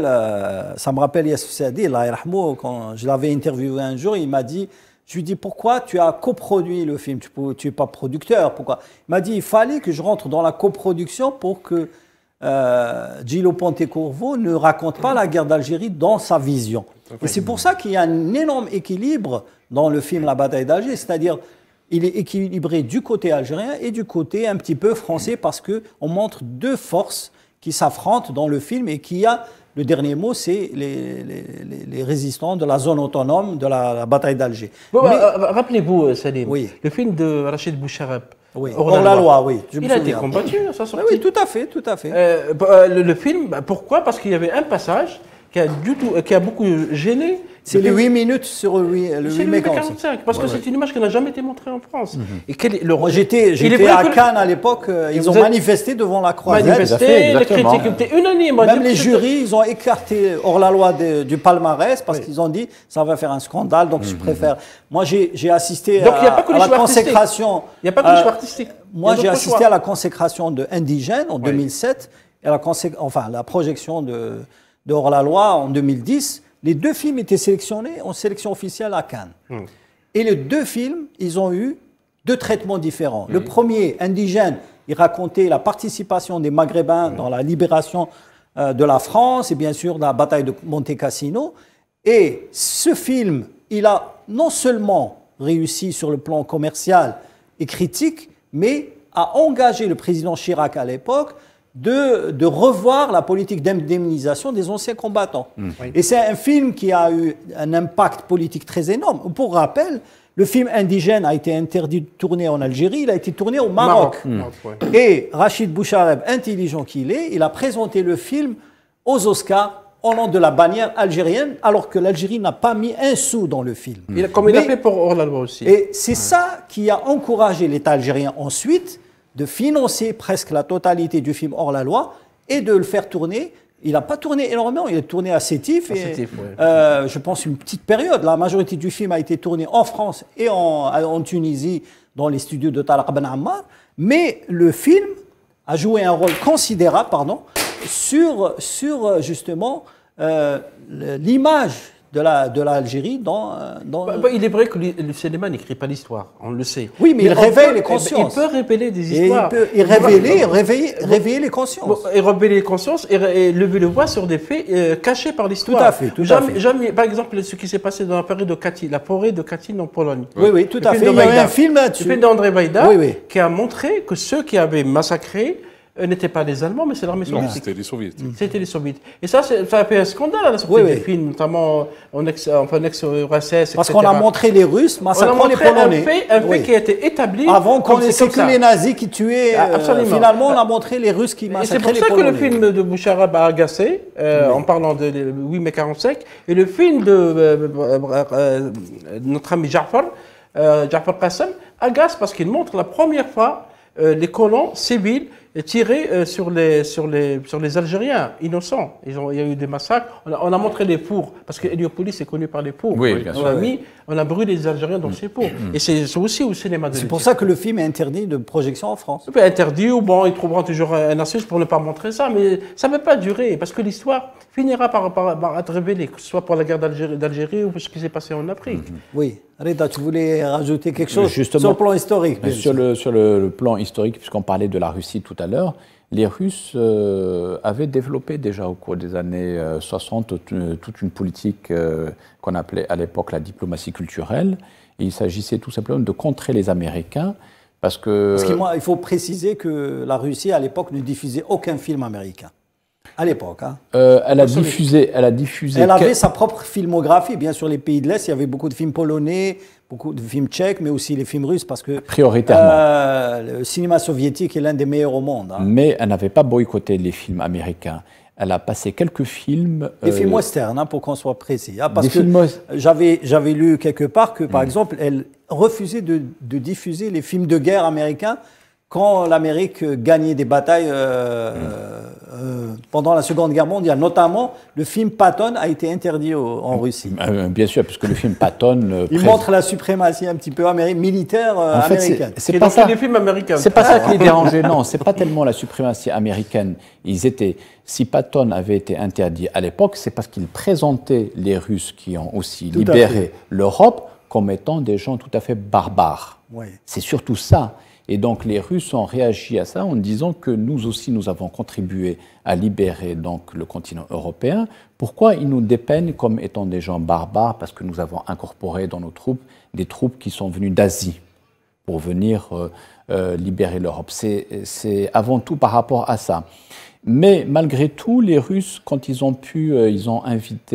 rappelle Yassou Sadi, quand je l'avais interviewé un jour, il m'a dit, je lui ai dit, pourquoi tu as coproduit le film? Tu n'es pas producteur, pourquoi? Il m'a dit, il fallait que je rentre dans la coproduction pour que Gillo Pontecorvo ne raconte pas la guerre d'Algérie dans sa vision. Et c'est pour ça qu'il y a un énorme équilibre dans le film La bataille d'Alger, c'est-à-dire il est équilibré du côté algérien et du côté un petit peu français parce qu'on montre deux forces qui s'affrontent dans le film et qui a, le dernier mot, c'est les résistants de la zone autonome de la bataille d'Alger. Bon, rappelez-vous, Salim, le film de Rachid Bouchareb. Oui, hors la loi, oui. Il a été combattu, ça sorti. Oui, tout à fait, tout à fait. Le film, pourquoi? Parce qu'il y avait un passage qui a beaucoup gêné. C'est les 8 minutes sur le 8 mai 45. Parce que c'est une image qui n'a jamais été montrée en France. Et j'étais à Cannes à l'époque, ils ont manifesté devant la Croisette. Les critiques étaient unanimes. Même les jurys, ils ont écarté hors la loi du palmarès parce qu'ils ont dit ça va faire un scandale, donc je préfère. Moi, j'ai assisté à la consécration. Il n'y a pas que les choix artistiques. Moi, j'ai assisté à la consécration de Indigène en 2007 et la projection de hors la loi en 2010. Les deux films étaient sélectionnés en sélection officielle à Cannes. Et les deux films, ils ont eu deux traitements différents. Le premier, Indigène, il racontait la participation des Maghrébins dans la libération de la France et bien sûr dans la bataille de Monte Cassino. Et ce film, il a non seulement réussi sur le plan commercial et critique, mais a engagé le président Chirac à l'époque de revoir la politique d'indemnisation des anciens combattants. Et c'est un film qui a eu un impact politique très énorme. Pour rappel, le film Indigène a été interdit de tourner en Algérie, il a été tourné au Maroc. Et Rachid Bouchareb, intelligent qu'il est, il a présenté le film aux Oscars au nom de la bannière algérienne, alors que l'Algérie n'a pas mis un sou dans le film. Comme il a fait pour hors la loi aussi. Et c'est ça qui a encouragé l'État algérien ensuite de financer presque la totalité du film hors la loi et de le faire tourner. Il n'a pas tourné énormément, il a tourné à Sétif. Je pense une petite période. La majorité du film a été tourné en France et en Tunisie, dans les studios de Talaq Ben Ammar. Mais le film a joué un rôle considérable sur justement l'image de l'Algérie il est vrai que le cinéma n'écrit pas l'histoire, on le sait. Oui, mais il réveille les consciences. Il peut révéler des histoires. Et réveiller les consciences. Et révéler les consciences et lever le voile sur des faits cachés par l'histoire. Tout à fait, tout à fait. Jamais, par exemple, ce qui s'est passé dans la forêt de Katyn, en Pologne. Oui, tout à fait. Il y a un film là-dessus. Le film d'André Baïda qui a montré que ceux qui avaient massacré n'étaient pas les Allemands, mais c'est l'armée soviétique. C'était les Soviétiques. C'était les Soviétiques. Et ça a fait un scandale à la sortie des films, notamment en ex-URSS. Parce qu'on a montré les Russes massacrant les Polonais. Un fait qui a été établi. Avant qu'on ait que les nazis qui tuaient. Finalement, on a montré les Russes qui massacraient les Polonais. C'est pour ça que le film de Bouchareb a agacé, en parlant de 8 mai 45. Et le film de notre ami Ja'far Qassem agace parce qu'il montre la première fois les colons civils tiré sur les Algériens innocents. Il y a eu des massacres. On a montré les fours, parce que Héliopolis est connu par les fours. Oui, bien sûr. On a brûlé les Algériens dans ces fours. Et c'est aussi au cinéma de C'est pour ça que le film est interdit de projection en France. Interdit, ou bon, ils trouveront toujours un astuce pour ne pas montrer ça, mais ça ne peut pas durer, parce que l'histoire finira par être révélée, que ce soit pour la guerre d'Algérie ou pour ce qui s'est passé en Afrique. Oui. Reda, tu voulais rajouter quelque chose Justement, sur le plan historique? Sur le plan historique, puisqu'on parlait de la Russie tout à l'heure, les Russes avaient développé déjà au cours des années 60 toute une politique qu'on appelait à l'époque la diplomatie culturelle. Et il s'agissait tout simplement de contrer les Américains. Parce qu'il faut préciser que la Russie, à l'époque, ne diffusait aucun film américain. À l'époque. Hein. Elle a diffusé. Elle avait sa propre filmographie. Bien sûr, les pays de l'Est, il y avait beaucoup de films polonais, beaucoup de films tchèques, mais aussi les films russes, parce que prioritairement, le cinéma soviétique est l'un des meilleurs au monde. Hein. Mais elle n'avait pas boycotté les films américains. Elle a passé quelques films. Des films western, hein, pour qu'on soit précis. Hein, parce que j'avais lu quelque part que, par exemple, elle refusait de diffuser les films de guerre américains quand l'Amérique gagnait des batailles pendant la Seconde Guerre mondiale. Notamment, le film Patton a été interdit en Russie. Bien sûr, puisque le film Patton... Il montre la suprématie un petit peu militaire américaine. C'est pas ça. Les films américains. C'est pas ça qui les dérangeait, non. C'est pas tellement la suprématie américaine. Si Patton avait été interdit à l'époque, c'est parce qu'il présentait les Russes qui ont aussi libéré l'Europe comme étant des gens tout à fait barbares. Oui. C'est surtout ça. Et donc les Russes ont réagi à ça en disant que nous aussi, nous avons contribué à libérer donc le continent européen. Pourquoi ils nous dépeignent comme étant des gens barbares? Parce que nous avons incorporé dans nos troupes des troupes qui sont venues d'Asie pour venir libérer l'Europe. C'est avant tout par rapport à ça. Mais malgré tout, les Russes, quand ils ont ils ont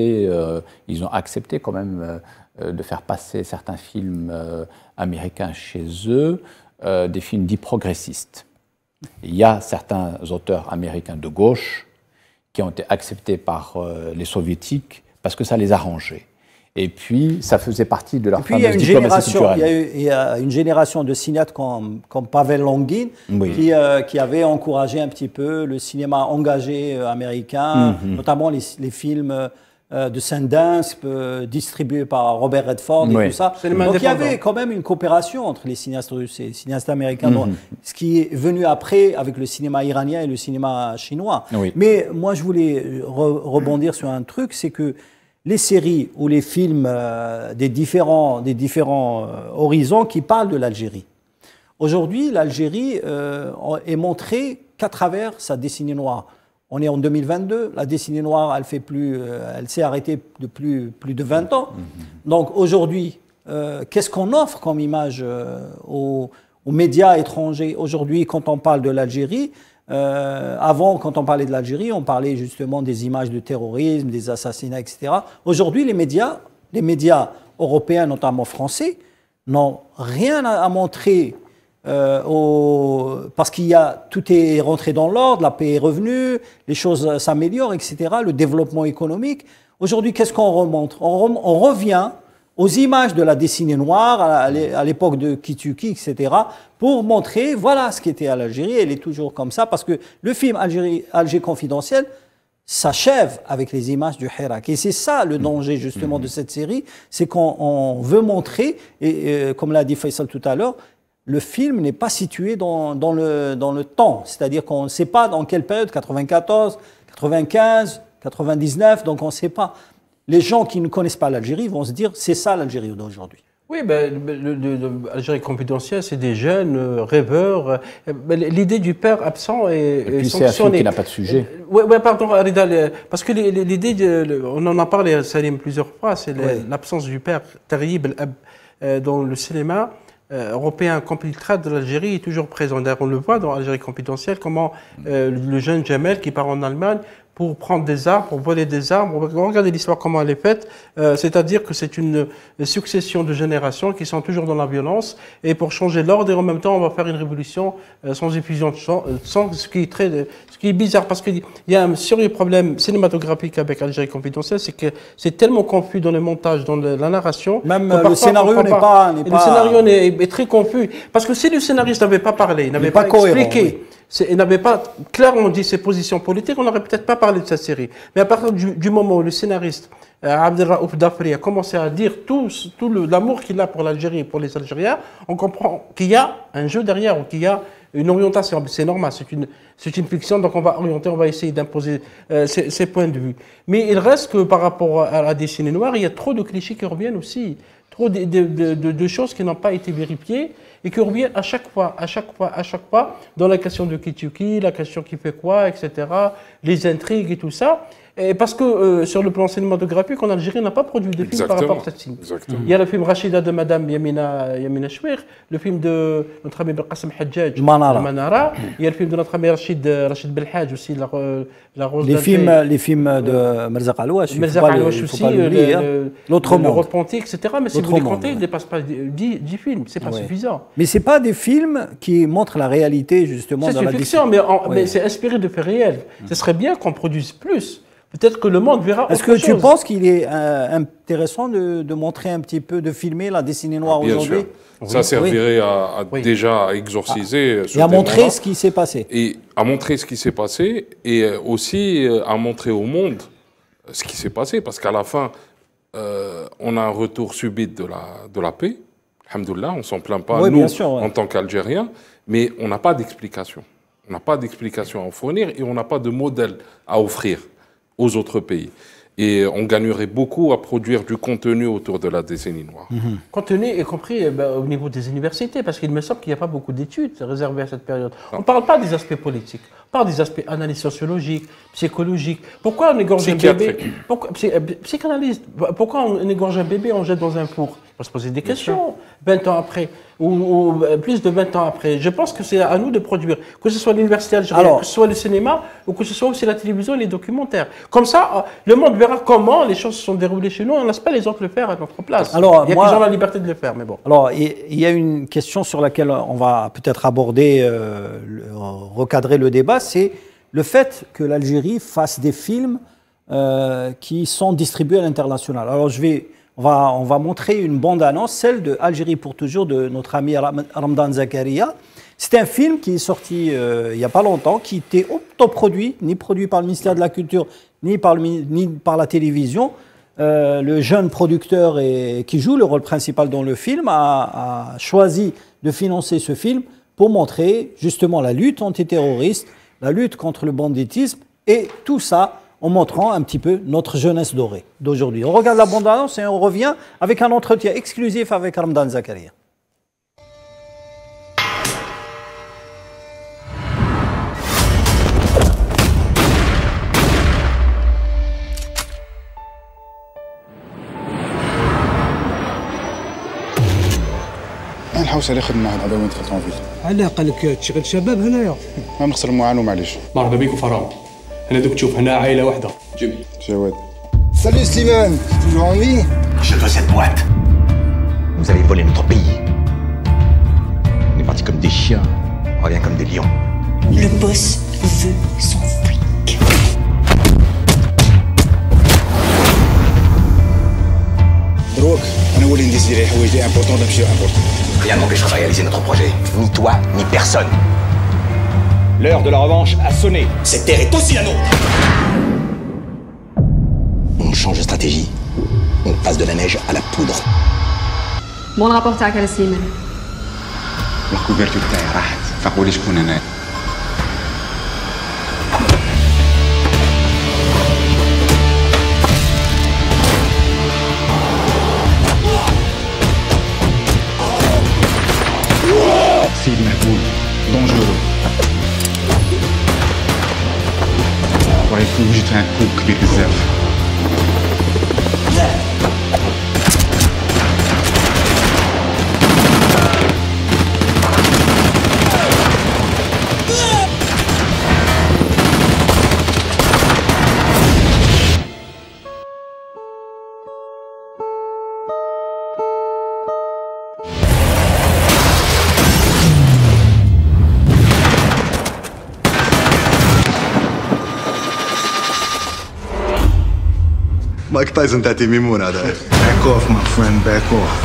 accepté quand même de faire passer certains films américains chez eux, des films dits progressistes. Il y a certains auteurs américains de gauche qui ont été acceptés par les soviétiques parce que ça les arrangeait. Et puis, ça faisait partie de leur fameuse diplomatie culturelle. Il y a une génération de cinéastes comme Pavel Longin qui avait encouragé un petit peu le cinéma engagé américain, notamment les films de Sundance, distribués par Robert Redford et tout ça. Donc il y avait quand même une coopération entre les cinéastes russes et les cinéastes américains, ce qui est venu après avec le cinéma iranien et le cinéma chinois. Mais moi, je voulais rebondir sur un truc, c'est que les séries ou les films des différents horizons qui parlent de l'Algérie. Aujourd'hui, l'Algérie est montrée qu'à travers sa décennie noire. On est en 2022, la décennie noire, elle s'est arrêtée depuis plus de 20 ans. Donc aujourd'hui, qu'est-ce qu'on offre comme image aux médias étrangers? Aujourd'hui, quand on parle de l'Algérie, avant, quand on parlait de l'Algérie, on parlait justement des images de terrorisme, des assassinats, etc. Aujourd'hui, les médias européens, notamment français, n'ont rien à montrer parce tout est rentré dans l'ordre, la paix est revenue, les choses s'améliorent, etc., le développement économique. Aujourd'hui, qu'est-ce qu'on remonte? On revient aux images de la décennie noire, à l'époque de Kituki, etc., pour montrer, voilà ce qu'était à l'Algérie. Elle est toujours comme ça, parce que le film Alger confidentiel s'achève avec les images du Hirak. Et c'est ça le danger, justement, de cette série, c'est qu'on veut montrer, et comme l'a dit Faisal tout à l'heure, le film n'est pas situé dans le temps. C'est-à-dire qu'on ne sait pas dans quelle période, 94, 95, 99, donc on ne sait pas. Les gens qui ne connaissent pas l'Algérie vont se dire c'est ça l'Algérie d'aujourd'hui. Oui, l'Algérie confidentielle, c'est des jeunes rêveurs. L'idée du père absent est sanctionnée. Et puis c'est un film qui n'a pas de sujet. Oui, pardon, Rida, parce que l'idée, on en a parlé, Salim, plusieurs fois, c'est l'absence du père terrible dans le cinéma européen confidentiel de l'Algérie est toujours présent. D'ailleurs, on le voit dans l'Algérie confidentielle, comment le jeune Jamel qui part en Allemagne pour prendre des armes, pour voler des armes. Regardez l'histoire, comment elle est faite. C'est-à-dire que c'est une succession de générations qui sont toujours dans la violence. Et pour changer l'ordre, et en même temps, on va faire une révolution sans effusion de sang, ce qui est bizarre. Parce qu'il y a un sérieux problème cinématographique avec l'Algérie confidentielle, c'est que c'est tellement confus dans le montage, dans la narration. Même le scénario n'est pas... Le scénario est très confus. Parce que si le scénariste n'avait pas parlé, n'avait pas expliqué il n'avait pas clairement dit ses positions politiques, on n'aurait peut-être pas parlé de cette série. Mais à partir du moment où le scénariste Abdelraouf Dafri a commencé à dire tout l'amour qu'il a pour l'Algérie et pour les Algériens, on comprend qu'il y a un jeu derrière, ou qu'il y a une orientation. C'est normal, c'est une fiction, donc on va orienter, on va essayer d'imposer ses points de vue. Mais il reste que par rapport à la dessinée noire, il y a trop de clichés qui reviennent aussi, trop de choses qui n'ont pas été vérifiées et qui reviennent à chaque fois, dans la question de Kitchuki, la question qui fait quoi, etc., les intrigues et tout ça. Et parce que sur le plan cinématographique, en Algérie, on n'a pas produit de film par rapport à cette film. Il y a le film Rachida de Madame Yamina Chouir, le film de notre ami Belkacem Hadjadj, Manara. Il y a le film de notre ami Rachid Belhadj aussi, La Rose les films de Merzaq Alouache. Merzaq Alouache aussi, L'autre monde. Le Repenti, etc. Mais si vous les comptez, il ne dépasse pas 10 films, c'est pas suffisant. Mais ce n'est pas des films qui montrent la réalité, justement. C'est une fiction, mais c'est inspiré de faits réels. Ce serait bien qu'on produise plus. Peut-être que le monde verra autre chose. Est-ce que tu penses qu'il est intéressant de montrer un petit peu, de filmer la dessinée noire aujourd'hui? Ça servirait déjà à exorciser ce et à montrer ce qui s'est passé. Et à montrer ce qui s'est passé, et aussi à montrer au monde ce qui s'est passé. Parce qu'à la fin, on a un retour subit de la paix. Alhamdoulilah, on ne s'en plaint pas, nous, en tant qu'Algériens. Mais on n'a pas d'explication. On n'a pas d'explication à fournir et on n'a pas de modèle à offrir aux autres pays. Et on gagnerait beaucoup à produire du contenu autour de la décennie noire. Contenu, y compris au niveau des universités, parce qu'il me semble qu'il n'y a pas beaucoup d'études réservées à cette période. On ne parle pas des aspects politiques, on parle des aspects analyse sociologique, psychologique. Pourquoi on égorge un bébé? Psychanalyste. Pourquoi on égorge un bébé, on jette dans un four? On va se poser des questions 20 ans après, ou plus de 20 ans après. Je pense que c'est à nous de produire, que ce soit l'université algérienne, que ce soit le cinéma, ou que ce soit aussi la télévision et les documentaires. Comme ça, le monde verra comment les choses se sont déroulées chez nous, on ne laisse pas les autres le faire à notre place. Alors, il y a qui ont la liberté de le faire, mais bon. Alors, il y a une question sur laquelle on va peut-être aborder, recadrer le débat, c'est le fait que l'Algérie fasse des films qui sont distribués à l'international. Alors, on va montrer une bande-annonce, celle de Algérie pour toujours de notre ami Ramdan Zakaria. C'est un film qui est sorti il n'y a pas longtemps, qui était autoproduit, ni produit par le ministère de la Culture, ni par la télévision. Le jeune producteur qui joue le rôle principal dans le film a choisi de financer ce film pour montrer justement la lutte antiterroriste, la lutte contre le banditisme et tout ça en montrant un petit peu notre jeunesse dorée d'aujourd'hui. On regarde la bande-annonce et on revient avec un entretien exclusif avec Ramdan Zakaria. الحوسه اللي خدمنا هذا وين دخلت طونفيل علاه قال لك تشغل شباب هنايا ما بنخسر معانو معليش مرحبا بك وفرام هنا دوك تشوف هنا عائله واحده جيمي جواد Salut Steven, toujours en vie? Je veux cette boîte. Vous avez volé notre pays. On est partis comme des chiens, on revient comme des lions. Le boss veut son fric. دروك انا ولي ندير لي حوايج لي امبورطون نمشيو امبورطون. Rien n'empêchera de réaliser notre projet. Ni toi, ni personne. L'heure de la revanche a sonné. Cette terre est aussi la nôtre. On change de stratégie. On passe de la neige à la poudre. مول رابور تاعك على سليمان. الكوفرتو تاعي راحت فقولي شكون انا. سيد مهبول دونجورو وريكو وجدت عند كوب كبير بزاف مايك تايسون تاعتي ميمون هذا. Back off my friend, back off.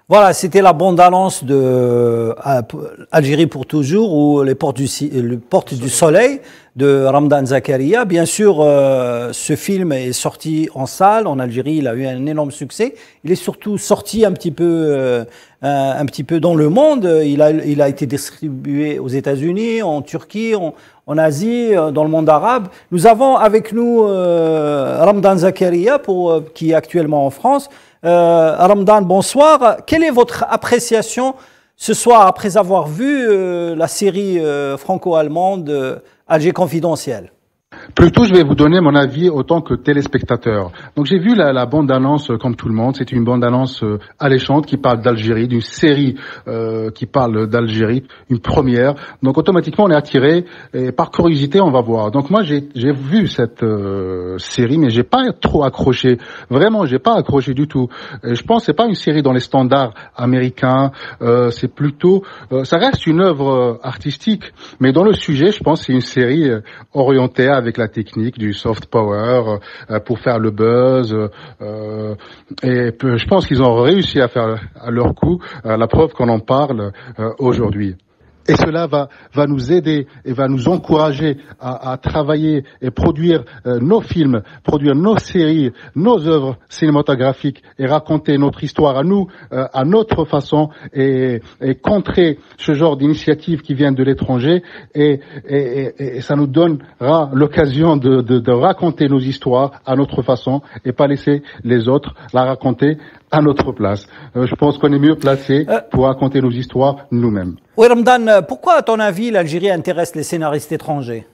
Voilà, c'était la bande-annonce de Algérie pour toujours ou les portes du soleil de Ramdan Zakaria. Bien sûr, ce film est sorti en salle en Algérie, il a eu un énorme succès. Il est surtout sorti un petit peu dans le monde. Il a été distribué aux États-Unis, en Turquie, en Asie, dans le monde arabe. Nous avons avec nous Ramdan Zakaria qui est actuellement en France. Ramdan, bonsoir. Quelle est votre appréciation ce soir après avoir vu la série franco-allemande Alger Confidentiel? Plutôt, je vais vous donner mon avis autant que téléspectateur. Donc, j'ai vu la bande-annonce comme tout le monde. C'est une bande-annonce alléchante qui parle d'Algérie, d'une série qui parle d'Algérie, une première. Donc, automatiquement, on est attiré et par curiosité, on va voir. Donc, moi, j'ai vu cette série, mais j'ai pas trop accroché. Vraiment, j'ai pas accroché du tout. Et je pense que c'est pas une série dans les standards américains. C'est plutôt, ça reste une œuvre artistique, mais dans le sujet, je pense que c'est une série orientée avec la technique du soft power pour faire le buzz et je pense qu'ils ont réussi à faire à leur coup la preuve qu'on en parle aujourd'hui. Et cela va nous aider et va nous encourager à travailler et produire nos films, produire nos séries, nos œuvres cinématographiques et raconter notre histoire à nous, à notre façon et contrer ce genre d'initiatives qui viennent de l'étranger et ça nous donnera l'occasion de raconter nos histoires à notre façon et pas laisser les autres la raconter à notre place. Je pense qu'on est mieux placé pour raconter nos histoires nous-mêmes. Oui, Ramdan, pourquoi, à ton avis, l'Algérie intéresse les scénaristes étrangers?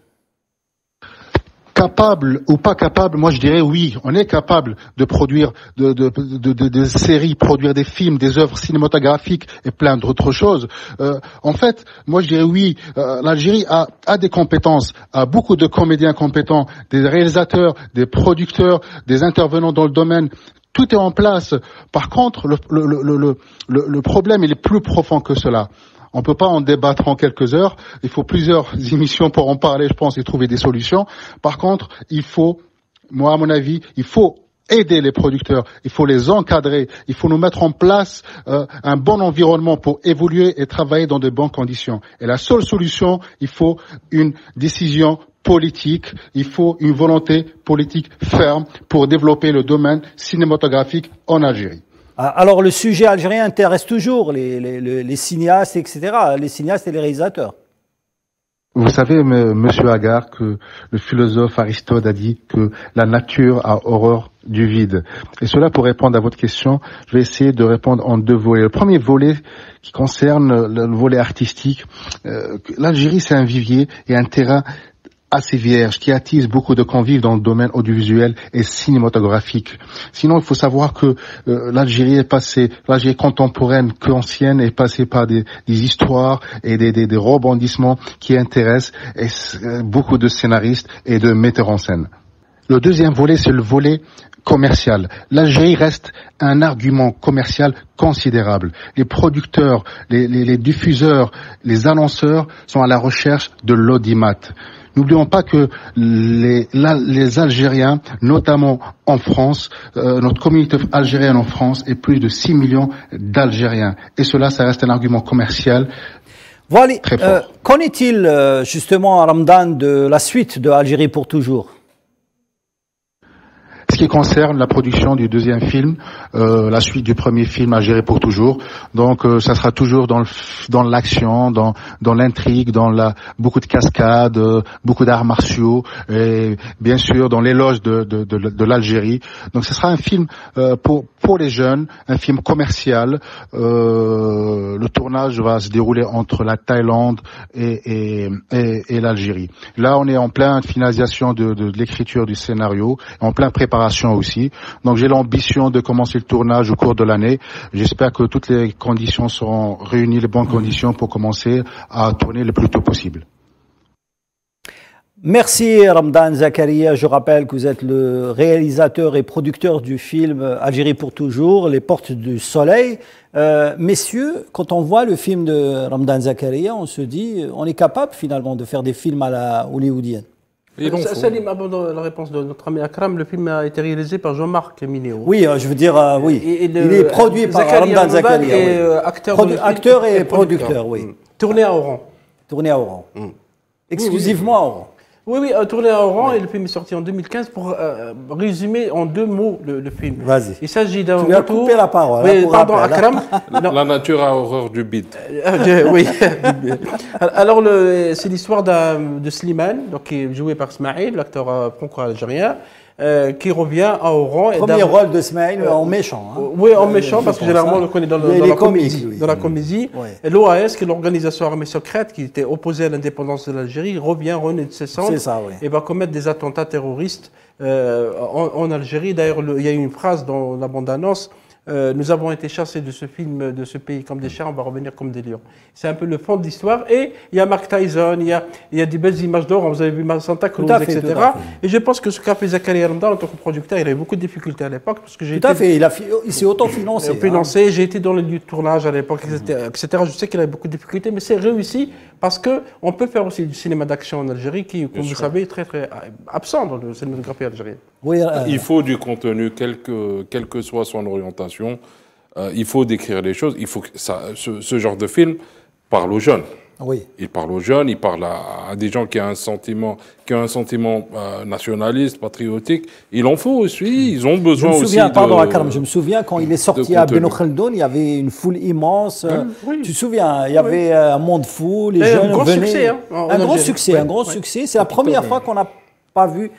Capable ou pas capable, moi je dirais oui, on est capable de produire de séries, produire des films, des œuvres cinématographiques et plein d'autres choses. En fait, moi je dirais oui, l'Algérie a des compétences, a beaucoup de comédiens compétents, des réalisateurs, des producteurs, des intervenants dans le domaine. Tout est en place. Par contre, le problème, il est plus profond que cela. On peut pas en débattre en quelques heures. Il faut plusieurs émissions pour en parler, je pense, et trouver des solutions. Par contre, il faut, moi, à mon avis, il faut aider les producteurs, il faut les encadrer, il faut nous mettre en place un bon environnement pour évoluer et travailler dans de bonnes conditions. Et la seule solution, il faut une décision politique, il faut une volonté politique ferme pour développer le domaine cinématographique en Algérie. Alors le sujet algérien intéresse toujours les cinéastes, etc., les cinéastes et les réalisateurs. Vous savez, Monsieur Agar, que le philosophe Aristote a dit que la nature a horreur du vide. Et cela, pour répondre à votre question, je vais essayer de répondre en deux volets. Le premier volet qui concerne le volet artistique. L'Algérie, c'est un vivier et un terrain assez vierge, qui attise beaucoup de convives dans le domaine audiovisuel et cinématographique. Sinon, il faut savoir que l'Algérie contemporaine qu'ancienne est passée par des histoires et des rebondissements qui intéressent beaucoup de scénaristes et de metteurs en scène. Le deuxième volet, c'est le volet commercial. L'Algérie reste un argument commercial considérable. Les producteurs, les diffuseurs, les annonceurs sont à la recherche de l'audimat. N'oublions pas que les Algériens, notamment en France, notre communauté algérienne en France est plus de 6 millions d'Algériens. Et cela, ça reste un argument commercial très fort. Qu'en est-il justement, Ramdan, de la suite de Algérie pour toujours? Ce qui concerne la production du deuxième film, la suite du premier film Algérie pour toujours, donc ça sera toujours dans l'action, dans l'intrigue, beaucoup de cascades, beaucoup d'arts martiaux et bien sûr dans l'éloge de l'Algérie. Donc ce sera un film pour les jeunes, un film commercial. Le tournage va se dérouler entre la Thaïlande et l'Algérie. Là, on est en pleine finalisation de l'écriture du scénario, en plein préparation aussi. Donc j'ai l'ambition de commencer le tournage au cours de l'année. J'espère que toutes les conditions seront réunies, les bonnes conditions pour commencer à tourner le plus tôt possible. Merci Ramdan Zakaria. Je rappelle que vous êtes le réalisateur et producteur du film Algérie pour toujours, Les Portes du Soleil. Messieurs, quand on voit le film de Ramdan Zakaria, on se dit, on est capable finalement de faire des films à la hollywoodienne. Salim, avant la réponse de notre ami Akram, le film a été réalisé par Jean-Marc Minéo. Oui, je veux dire, oui. Il est produit par Ramadan Zakaria. Acteur et producteur, oui. Tourné à Oran. Tourné à Oran. Exclusivement à Oran. Oui, tourné à Oran, et le film est sorti en 2015. Pour résumer en 2 mots le film. Vas-y. Il s'agit d'un retour... Tu lui as coupé la parole. Oui, pardon, Akram. La nature a horreur du bide. Oui. Alors, c'est l'histoire de Slimane, donc, qui est joué par Smaïl, l'acteur franco-algérien, qui revient à Oran. Premier rôle de Smaïl en méchant. Hein. Oui, en méchant, parce que généralement on le connaît dans la comédie. Oui. Dans la comédie. L'OAS, qui est l'organisation armée secrète qui était opposée à l'indépendance de l'Algérie, revient, renaît de ses cendres et va commettre des attentats terroristes en Algérie. D'ailleurs, il y a eu une phrase dans la bande-annonce. Nous avons été chassés de ce film, de ce pays comme des chiens, on va revenir comme des lions. C'est un peu le fond de l'histoire. Et il y a Mike Tyson, il y a des belles images d'or, vous avez vu Santa Cruz, etc. Et je pense que ce qu'a fait Zakaria Ramadan en tant que producteur, il avait beaucoup de difficultés à l'époque. Tout à fait, il s'est auto-financé. J'ai été dans les lieux de tournage à l'époque, etc. Je sais qu'il avait beaucoup de difficultés, mais c'est réussi parce qu'on peut faire aussi du cinéma d'action en Algérie qui, comme vous savez, est très très absent dans le cinématographie algérienne. Oui, il faut du contenu, quelle que soit son orientation. Il faut décrire les choses. Il faut que ce genre de film parle aux jeunes. Oui. Il parle aux jeunes, il parle à des gens qui ont un sentiment, nationaliste, patriotique. Il en faut aussi. Ils ont besoin aussi. Je me souviens quand il est sorti à Beno Khaldoun, il y avait une foule immense. Oui. Tu te souviens, il y avait un monde fou, les jeunes venaient. Un grand succès. C'est la première fois qu'on n'a pas vu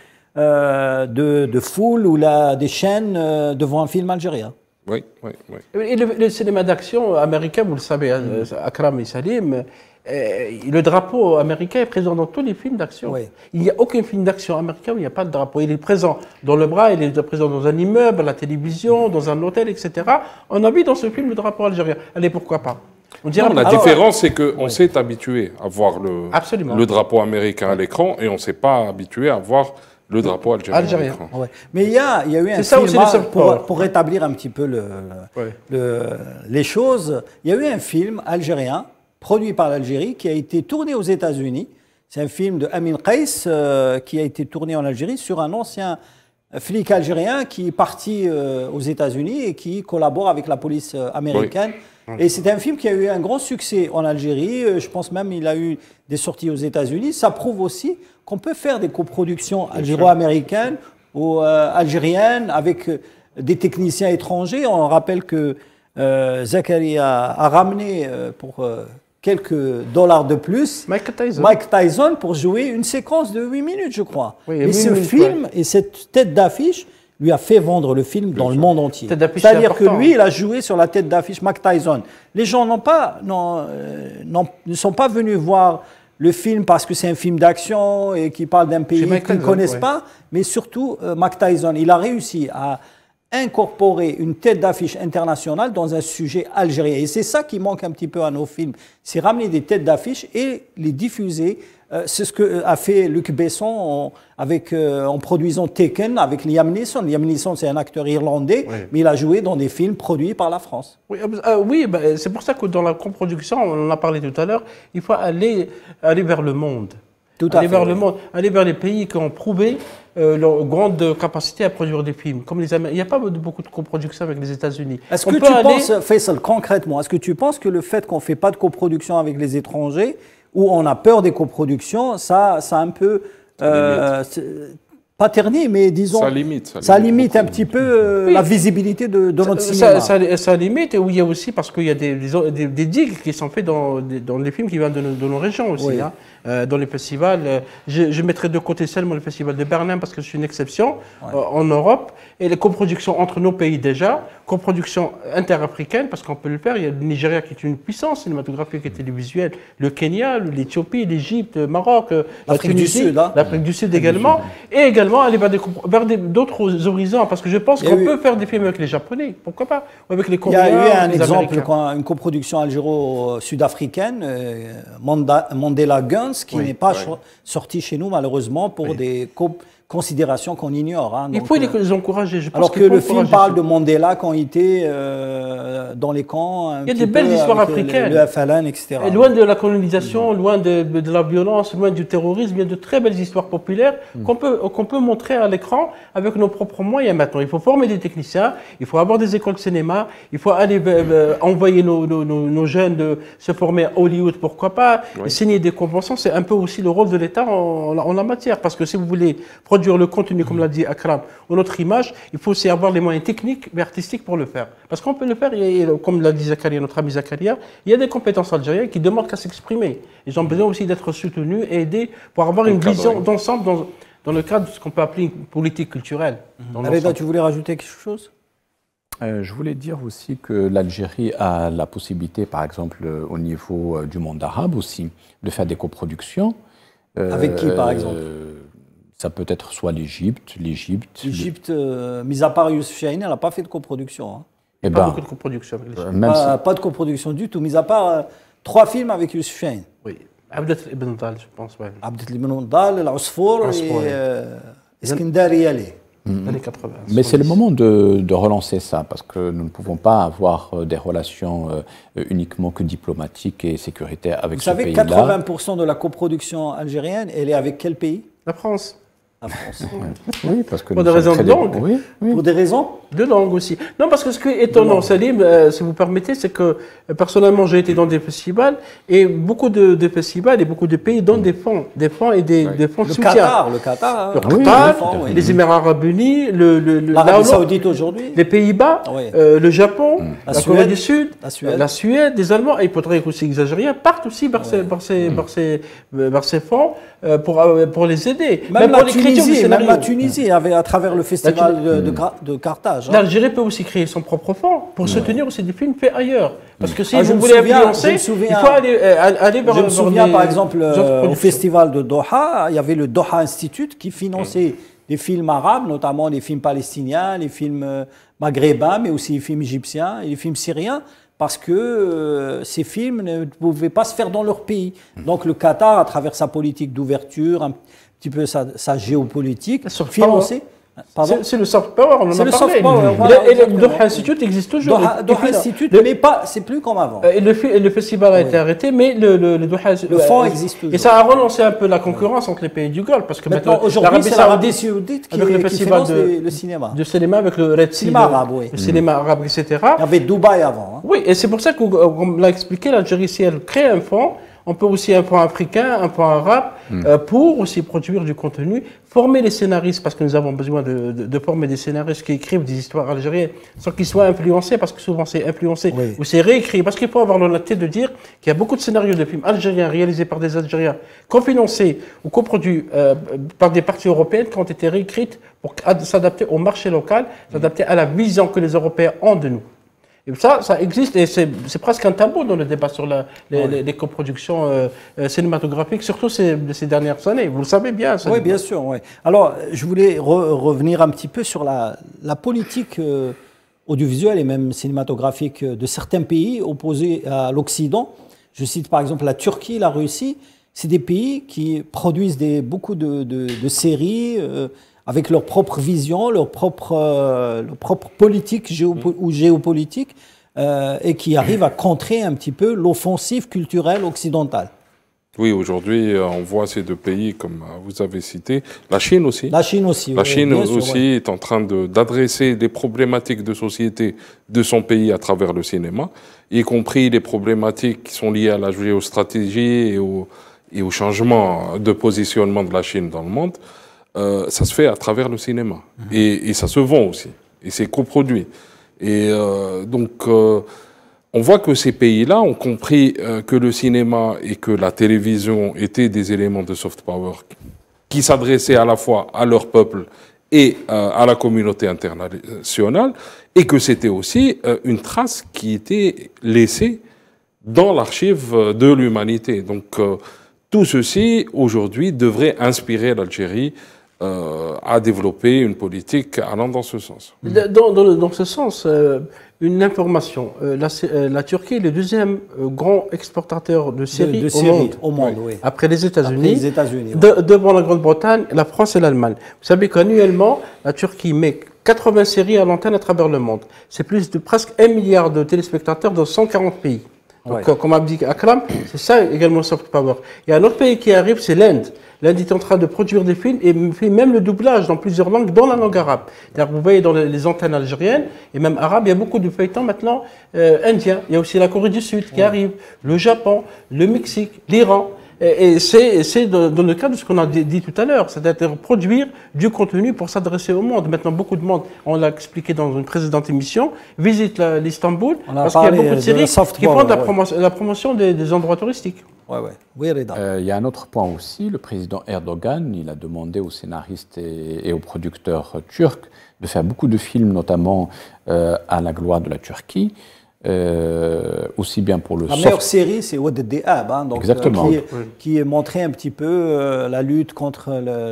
de foule ou des chaînes devant un film algérien. Oui. Et le cinéma d'action américain, vous le savez, Akram et Salim, le drapeau américain est présent dans tous les films d'action. Oui. Il n'y a aucun film d'action américain où il n'y a pas de drapeau. Il est présent dans le bras, il est présent dans un immeuble, à la télévision, dans un hôtel, etc. On a vu dans ce film le drapeau algérien. Allez, pourquoi pas? La différence, c'est qu'on s'est habitué à voir le drapeau américain à l'écran et on ne s'est pas habitué à voir le drapeau algérien. Ouais. Mais il y a eu un film, pour rétablir un petit peu les choses, il y a eu un film algérien, produit par l'Algérie, qui a été tourné aux États-Unis. C'est un film de Amin Qais qui a été tourné en Algérie sur un ancien flic algérien qui est parti aux États-Unis et qui collabore avec la police américaine. Oui. Et c'est un film qui a eu un grand succès en Algérie. Je pense même qu'il a eu des sorties aux États-Unis. Ça prouve aussi qu'on peut faire des coproductions algéro-américaines ou algériennes avec des techniciens étrangers. On rappelle que Zakaria a ramené pour quelques dollars de plus Mike Tyson pour jouer une séquence de 8 minutes, je crois. Oui, et ce film et cette tête d'affiche lui a fait vendre le film dans le monde entier. C'est-à-dire que lui, il a joué sur la tête d'affiche Mike Tyson. Les gens ne sont pas venus voir le film parce que c'est un film d'action et qui parle d'un pays qu'ils ne connaissent pas, mais surtout Mike Tyson. Il a réussi à incorporer une tête d'affiche internationale dans un sujet algérien. Et c'est ça qui manque un petit peu à nos films. C'est ramener des têtes d'affiche et les diffuser. C'est ce qu'a fait Luc Besson en produisant Taken avec Liam Neeson. Liam Neeson, c'est un acteur irlandais, mais il a joué dans des films produits par la France. Oui, c'est pour ça que dans la coproduction, on en a parlé tout à l'heure, il faut aller vers le monde. Aller vers les pays qui ont prouvé leur grande capacité à produire des films. Comme les Américains. Il n'y a pas beaucoup de coproduction avec les États-Unis. Est-ce que tu penses, Faisal, concrètement, est-ce que tu penses que le fait qu'on ne fait pas de coproduction avec les étrangers, ou on a peur des coproductions, ça un peu... pas terni, mais disons... Ça limite un petit peu la visibilité de notre cinéma. Ça limite, et oui, il y a aussi, parce qu'il y a des digues qui sont faits dans les films qui viennent de nos régions aussi. Oui. Dans les festivals, je mettrai de côté seulement le festival de Berlin parce que c'est une exception en Europe, et les coproductions entre nos pays déjà, coproduction interafricaine parce qu'on peut le faire. Il y a le Nigeria qui est une puissance cinématographique et télévisuelle, le Kenya, l'Éthiopie, l'Égypte, le Maroc, l'Afrique du Sud, l'Afrique du Sud également, et également aller vers d'autres horizons parce que je pense qu'on peut faire des films avec les Japonais, pourquoi pas, ou avec les Coréens. Il y a eu un exemple, une coproduction algéro-sud-africaine, Mandela Guns, qui n'est pas sorti chez nous malheureusement pour des considérations qu'on ignore. Hein. Il faut les encourager. Je pense alors que le film parle de Mandela quand il était dans les camps. Il y a des belles histoires africaines. Le FLN, etc. Et loin de la colonisation, loin de la violence, loin du terrorisme, il y a de très belles histoires populaires qu'on peut montrer à l'écran avec nos propres moyens maintenant. Il faut former des techniciens, il faut avoir des écoles de cinéma, il faut aller envoyer nos jeunes se former à Hollywood, pourquoi pas, signer des conventions. C'est un peu aussi le rôle de l'État en la matière. Parce que si vous voulez produire le contenu, comme l'a dit Akram, ou notre image, il faut aussi avoir les moyens techniques mais artistiques pour le faire. Parce qu'on peut le faire, comme l'a dit Zakaria, notre ami Zakaria, il y a des compétences algériennes qui demandent qu'à s'exprimer. Ils ont besoin aussi d'être soutenus et aidés pour avoir une vision d'ensemble dans le cadre de ce qu'on peut appeler une politique culturelle. Reda, tu voulais rajouter quelque chose? Je voulais dire aussi que l'Algérie a la possibilité, par exemple, au niveau du monde arabe aussi, de faire des coproductions. Avec qui, par exemple? Ça peut être soit l'Égypte. L'Égypte, mis à part Youssef Chahine, elle n'a pas fait de coproduction. Hein. Pas beaucoup de coproduction avec l'Égypte. Pas de coproduction du tout, mis à part 3 films avec Youssef Chahine. Oui, Abdel Ibn Dal, je pense. Ouais. Abdel Ibn Dal, l'Asfour et Iskandari Ali. Années 80. Mais c'est le moment de relancer ça, parce que nous ne pouvons pas avoir des relations uniquement que diplomatiques et sécuritaires avec ce pays-là. Vous savez, 80% de la coproduction algérienne, elle est avec quel pays? La France. La France. Oui, parce que pour des raisons de langue. Oui. Pour des raisons de langue aussi. Non, parce que ce qui est étonnant, Salim, si vous permettez, c'est que personnellement, j'ai été dans des festivals et beaucoup de festivals et beaucoup de pays donnent des fonds et des fonds de soutien. Le Qatar, les Émirats Arabes Unis, l'Arabie Saoudite aujourd'hui, les Pays-Bas, le Japon, la Corée du Sud, la Suède, les Allemands, et il faudrait aussi exagérer, partent aussi vers ces fonds pour les aider. Même la Tunisie, à travers le festival de Carthage. L'Algérie peut aussi créer son propre fonds pour soutenir aussi des films faits ailleurs. Parce que si vous voulez influencer, il faut aller vers Je me souviens par exemple au festival de Doha, il y avait le Doha Institute qui finançait des films arabes, notamment les films palestiniens, les films maghrébins, mais aussi les films égyptiens et les films syriens, parce que ces films ne pouvaient pas se faire dans leur pays. Donc le Qatar, à travers sa politique d'ouverture, un petit peu sa géopolitique, finançait. C'est le soft power, on en a parlé. C'est le soft power. Et le Doha Institute existe toujours. Doha Institute, mais c'est plus comme avant. Et le festival a été arrêté, mais le fonds existe toujours. Et ça a relancé un peu la concurrence entre les pays du Golfe, parce que maintenant aujourd'hui, c'est l'Arabie Saoudite qui finance le cinéma. Le cinéma avec le Red Sea, le cinéma arabe, etc. Il y avait Dubaï avant. Oui, et c'est pour ça qu'on l'a expliqué, l'Algérie, si elle crée un fonds, on peut aussi un fonds africain, un fonds arabe, pour aussi produire du contenu, former les scénaristes, parce que nous avons besoin de former des scénaristes qui écrivent des histoires algériennes sans qu'ils soient influencés, parce que souvent c'est influencé ou c'est réécrit. Parce qu'il faut avoir l'honnêteté de dire qu'il y a beaucoup de scénarios de films algériens réalisés par des Algériens, cofinancés ou coproduits par des parties européennes qui ont été réécrites pour s'adapter au marché local, s'adapter à la vision que les Européens ont de nous. Et ça existe et c'est presque un tabou dans le débat sur les coproductions cinématographiques, surtout ces dernières années. Vous le savez bien. Oui, bien sûr. Oui. Alors, je voulais revenir un petit peu sur la politique audiovisuelle et même cinématographique de certains pays opposés à l'Occident. Je cite par exemple la Turquie, la Russie. C'est des pays qui produisent beaucoup de séries avec leur propre vision, leur propre politique ou géopolitique, et qui arrivent à contrer un petit peu l'offensive culturelle occidentale. Oui, aujourd'hui, on voit ces deux pays, comme vous avez cité, la Chine aussi. La Chine aussi. La Chine aussi est en train d'adresser des problématiques de société de son pays à travers le cinéma, y compris les problématiques qui sont liées à la géostratégie et au changement de positionnement de la Chine dans le monde. Ça se fait à travers le cinéma. Et ça se vend aussi. Et c'est coproduit. Et donc, on voit que ces pays-là ont compris que le cinéma et que la télévision étaient des éléments de soft power qui s'adressaient à la fois à leur peuple et à la communauté internationale, et que c'était aussi une trace qui était laissée dans l'archive de l'humanité. Donc, tout ceci, aujourd'hui, devrait inspirer l'Algérie à développer une politique allant dans ce sens. Dans ce sens, une information. La Turquie est le deuxième grand exportateur de séries au monde, oui. Après les États-Unis, oui. Devant la Grande-Bretagne, la France et l'Allemagne. Vous savez qu'annuellement, la Turquie met 80 séries à l'antenne à travers le monde. C'est plus de presque 1 milliard de téléspectateurs dans 140 pays. Donc, comme a dit Akram, c'est ça également soft power. Il y a un autre pays qui arrive, c'est l'Inde. L'Inde est en train de produire des films et fait même le doublage dans plusieurs langues, dans la langue arabe. Vous voyez dans les antennes algériennes et même arabes, il y a beaucoup de feuilletons maintenant indiens. Il y a aussi la Corée du Sud qui arrive, le Japon, le Mexique, l'Iran. Et c'est dans le cadre de ce qu'on a dit tout à l'heure, c'est-à-dire produire du contenu pour s'adresser au monde. Maintenant, beaucoup de monde, on l'a expliqué dans une précédente émission, visite l'Istanbul parce qu'il y a beaucoup de séries qui font de la promotion des endroits touristiques. Il y a un autre point aussi, le président Erdogan, il a demandé aux scénaristes et aux producteurs turcs de faire beaucoup de films, notamment à la gloire de la Turquie. Aussi bien pour le la meilleure série, c'est Wad al-Dihab, hein, donc, exactement. Qui montrait un petit peu la lutte contre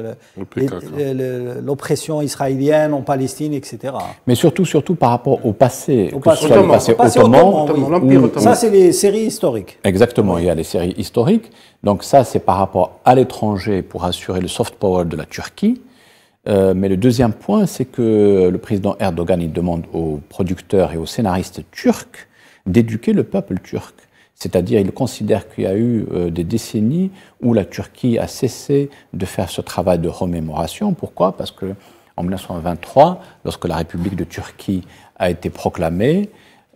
l'oppression israélienne en Palestine, etc. Mais surtout par rapport au passé, que ce soit le passé ottoman. Ça, c'est les séries historiques. Exactement, il y a les séries historiques. Donc ça, c'est par rapport à l'étranger pour assurer le soft power de la Turquie. Mais le deuxième point, c'est que le président Erdogan il demande aux producteurs et aux scénaristes turcs d'éduquer le peuple turc. C'est-à-dire, il considère qu'il y a eu des décennies où la Turquie a cessé de faire ce travail de remémoration. Pourquoi ? Parce que en 1923, lorsque la République de Turquie a été proclamée,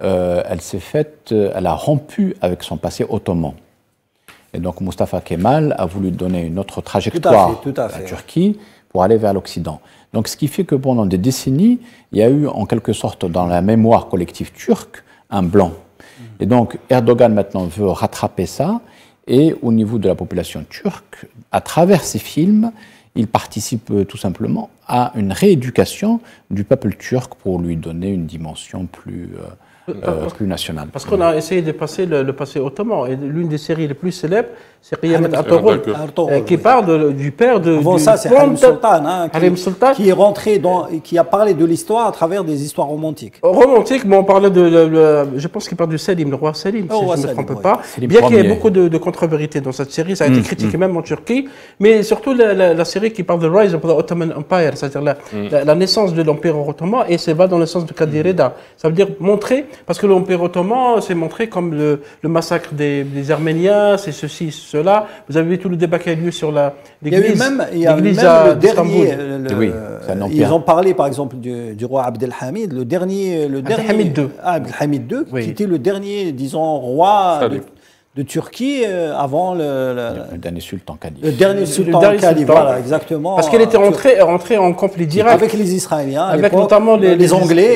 elle a rompu avec son passé ottoman. Et donc, Mustafa Kemal a voulu donner une autre trajectoire à la Turquie pour aller vers l'Occident. Donc, ce qui fait que pendant des décennies, il y a eu en quelque sorte dans la mémoire collective turque un blanc. Et donc, Erdogan maintenant veut rattraper ça, et au niveau de la population turque, à travers ces films, il participe tout simplement à une rééducation du peuple turc pour lui donner une dimension plus nationale. Parce qu'on a essayé de passer le passé ottoman, et l'une des séries les plus célèbres, c'est Qiyamet Ertugrul, qui parle du père de... Bon, ça, c'est Halim Sultan, qui est rentré qui a parlé de l'histoire à travers des histoires romantiques. Romantique, mais on parlait je pense qu'il parle du Selim, le roi Selim, si je ne me trompe pas. Bien qu'il y ait beaucoup de contre-vérités dans cette série, ça a été critiqué même en Turquie, mais surtout la série qui parle de Rise of the Ottoman Empire, c'est-à-dire la naissance de l'Empire ottoman, et ça va dans le sens de Kadir Reda. Ça veut dire montrer, parce que l'Empire ottoman, c'est montré comme le massacre des Arméniens, c'est ceci, cela. Vous avez vu tout le débat qui a eu lieu sur l'église. Il y a même le dernier. Ils ont parlé, par exemple, du roi Abdelhamid, le dernier Abdelhamid II, qui était le dernier, disons, roi de Turquie avant le dernier sultan calife. Le dernier sultan calife, voilà, exactement. Parce qu'elle était rentrée en conflit direct avec les Israéliens, avec notamment les Anglais,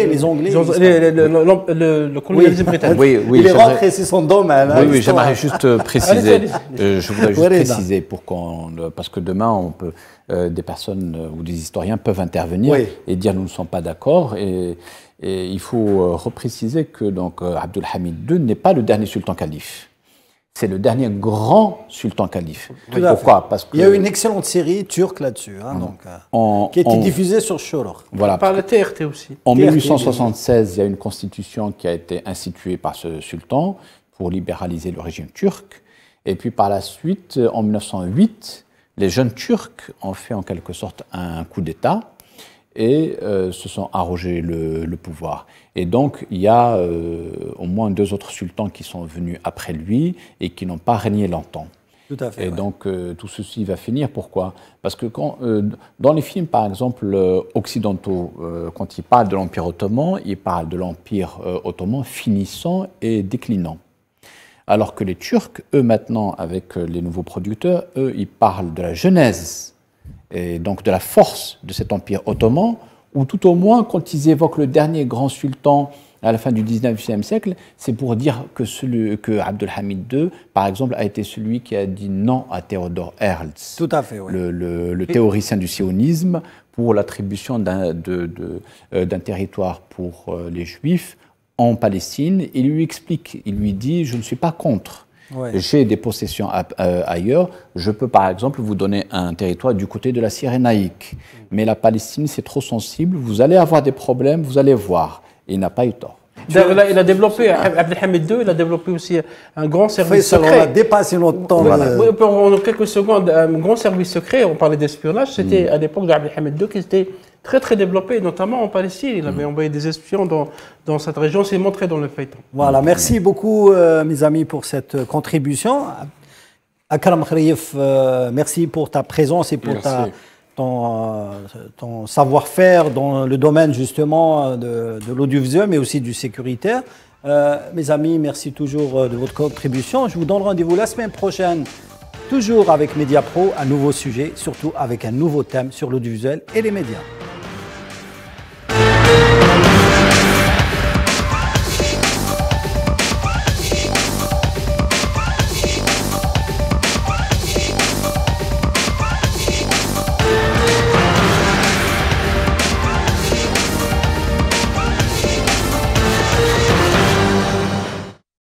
le colonialisme britannique. Oui, il est rentré, c'est son domaine. Oui, j'aimerais juste préciser. Je voudrais juste préciser parce que demain on peut des personnes ou des historiens peuvent intervenir et dire nous ne sommes pas d'accord et il faut repréciser que donc Abdelhamid II n'est pas le dernier sultan calife. C'est le dernier grand sultan calife. Pourquoi ? Parce que il y a eu une excellente série turque là-dessus, qui a été diffusée sur Shoror. Voilà. Par la TRT aussi. En 1876, il y a une constitution qui a été instituée par ce sultan pour libéraliser le régime turc. Et puis par la suite, en 1908, les jeunes Turcs ont fait en quelque sorte un coup d'État et se sont arrogés le pouvoir. Et donc, il y a au moins 2 autres sultans qui sont venus après lui et qui n'ont pas régné longtemps. Tout à fait. Et donc, tout ceci va finir. Pourquoi ? Parce que dans les films, par exemple, occidentaux, quand ils parlent de l'Empire ottoman, ils parlent de l'Empire ottoman finissant et déclinant. Alors que les Turcs, eux maintenant, avec les nouveaux producteurs, eux, ils parlent de la genèse et donc de la force de cet empire ottoman, ou tout au moins, quand ils évoquent le dernier grand sultan à la fin du XIXe siècle, c'est pour dire que Abdelhamid II, par exemple, a été celui qui a dit non à Theodor Herzl, tout à fait, oui. le théoricien du sionisme, pour l'attribution d'un territoire pour les Juifs en Palestine. Il lui explique, il lui dit « je ne suis pas contre ». Ouais. J'ai des possessions ailleurs. Je peux par exemple vous donner un territoire du côté de la Cyrénaïque. Mais la Palestine, c'est trop sensible. Vous allez avoir des problèmes, vous allez voir. Il n'a pas eu tort. Il a développé, Abdelhamid II, il a développé aussi un grand service secret. On a dépassé notre temps. Oui, en quelques secondes, un grand service secret, on parlait d'espionnage, c'était à l'époque d'Abdelhamid II qui était très très développé, notamment en Palestine. Il avait envoyé des espions dans cette région, c'est montré dans le feuilleton. Voilà, merci beaucoup mes amis pour cette contribution. Akram Khrif, merci pour ta présence et pour ton savoir-faire dans le domaine justement de l'audiovisuel, mais aussi du sécuritaire. Mes amis, merci toujours de votre contribution. Je vous donne rendez-vous la semaine prochaine, toujours avec Mediapro, un nouveau sujet, surtout avec un nouveau thème sur l'audiovisuel et les médias.